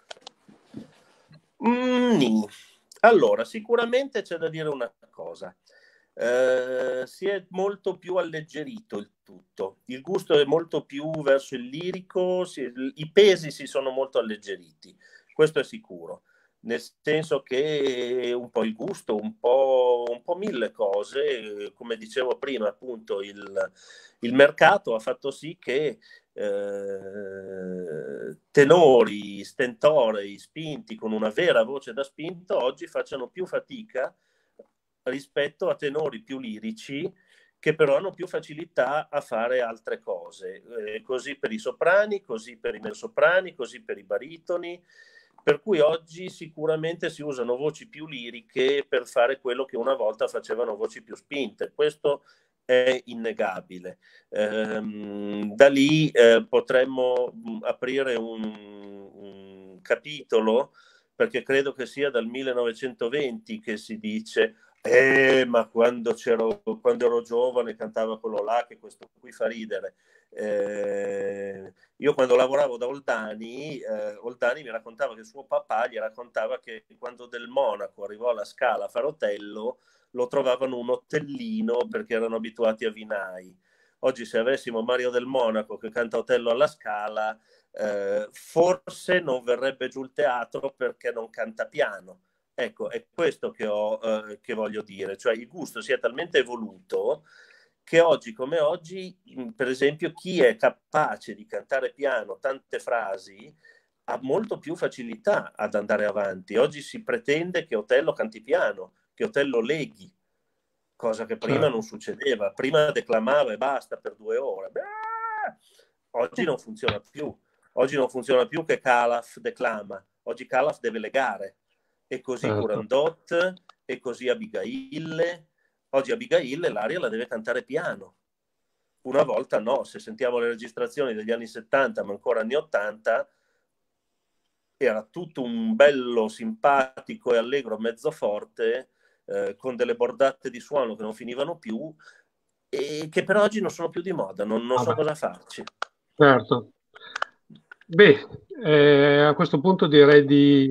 Allora, sicuramente c'è da dire una cosa. Si è molto più alleggerito il tutto, il gusto è molto più verso il lirico, i pesi si sono molto alleggeriti, questo è sicuro, nel senso che un po' il gusto, un po' mille cose, come dicevo prima, appunto il mercato ha fatto sì che tenori, stentorei, spinti con una vera voce da spinto oggi facciano più fatica rispetto a tenori più lirici che però hanno più facilità a fare altre cose, così per i soprani, così per i mezzosoprani, così per i baritoni, per cui oggi sicuramente si usano voci più liriche per fare quello che una volta facevano voci più spinte. Questo è innegabile. Da lì potremmo aprire un capitolo, perché credo che sia dal 1920 che si dice ma quando ero giovane cantava quello là, che questo qui fa ridere. Io quando lavoravo da Oldani, Oldani mi raccontava che suo papà gli raccontava che quando Del Monaco arrivò alla Scala a fare Otello, lo trovavano un Otellino perché erano abituati a Vinai. Oggi se avessimo Mario Del Monaco che canta Otello alla Scala, forse non verrebbe giù il teatro perché non canta piano. Ecco, è questo che voglio dire, cioè il gusto si è talmente evoluto che oggi come oggi, per esempio, chi è capace di cantare piano tante frasi ha molto più facilità ad andare avanti. Oggi si pretende che Otello canti piano, che Otello leghi, cosa che prima non succedeva. Prima declamava e basta per 2 ore. Oggi non funziona più. Oggi non funziona più che Calaf declama. Oggi Calaf deve legare. E così Turandot, e così Abigail. Oggi Abigail l'aria la deve cantare piano. Una volta no, se sentiamo le registrazioni degli anni 70, ma ancora anni 80, era tutto un bello, simpatico e allegro mezzo forte, con delle bordate di suono che non finivano più, e che per oggi non sono più di moda, non so cosa farci. Certo. Beh, a questo punto direi di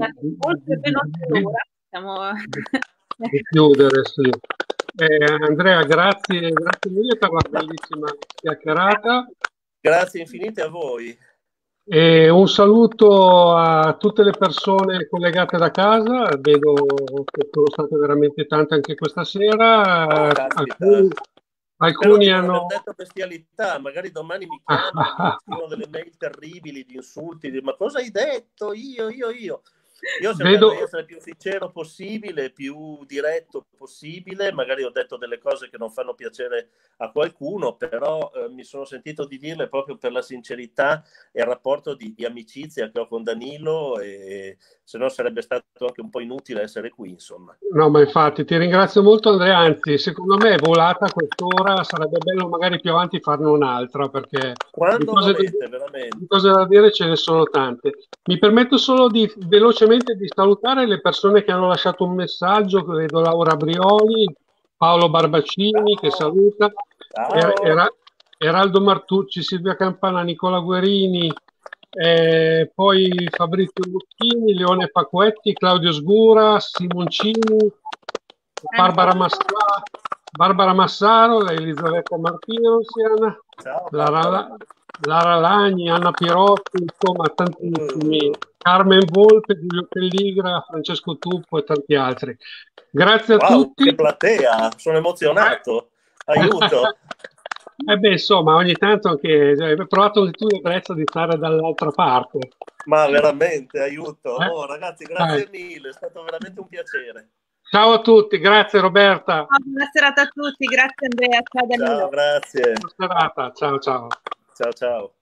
chiudere. Sì. Andrea, grazie mille per la bellissima chiacchierata. Grazie infinite a voi. E un saluto a tutte le persone collegate da casa, vedo che sono state veramente tante anche questa sera. Alcuni hanno detto bestialità, magari domani mi chiamano, mi scrivono delle mail terribili di insulti, ma cosa hai detto? Io cerco di essere più sincero possibile, più diretto possibile, magari ho detto delle cose che non fanno piacere a qualcuno, però mi sono sentito di dirle proprio per la sincerità e il rapporto di amicizia che ho con Danilo, e se no sarebbe stato anche un po' inutile essere qui, insomma. No, ma infatti ti ringrazio molto Andrea, anzi secondo me è volata quest'ora, sarebbe bello magari più avanti farne un'altra, perché quando volete, veramente. Di cose da dire ce ne sono tante. Mi permetto solo velocemente di salutare le persone che hanno lasciato un messaggio, vedo Laura Brioli, Paolo Barbaccini che saluta, Eraldo Martucci, Silvia Campana, Nicola Guerini, poi Fabrizio Lucchini, Leone Paquetti, Claudio Sgura, Simoncini, Barbara Massaro, Elisabetta Martinosian, Lara Lagni, Anna Pirotti, insomma tantissimi, Carmen Volpe, Giulio Pelligra, Francesco Tuppo e tanti altri. Grazie a tutti. Che platea, sono emozionato, aiuto. Insomma, ogni tanto anche hai provato il tuo prezzo di stare dall'altra parte. Ma veramente, aiuto. Ragazzi, grazie mille, è stato veramente un piacere. Ciao a tutti, grazie Roberta. Buona serata a tutti, grazie Andrea. Ciao Danilo. Ciao, grazie. Buona serata, ciao. Ciao.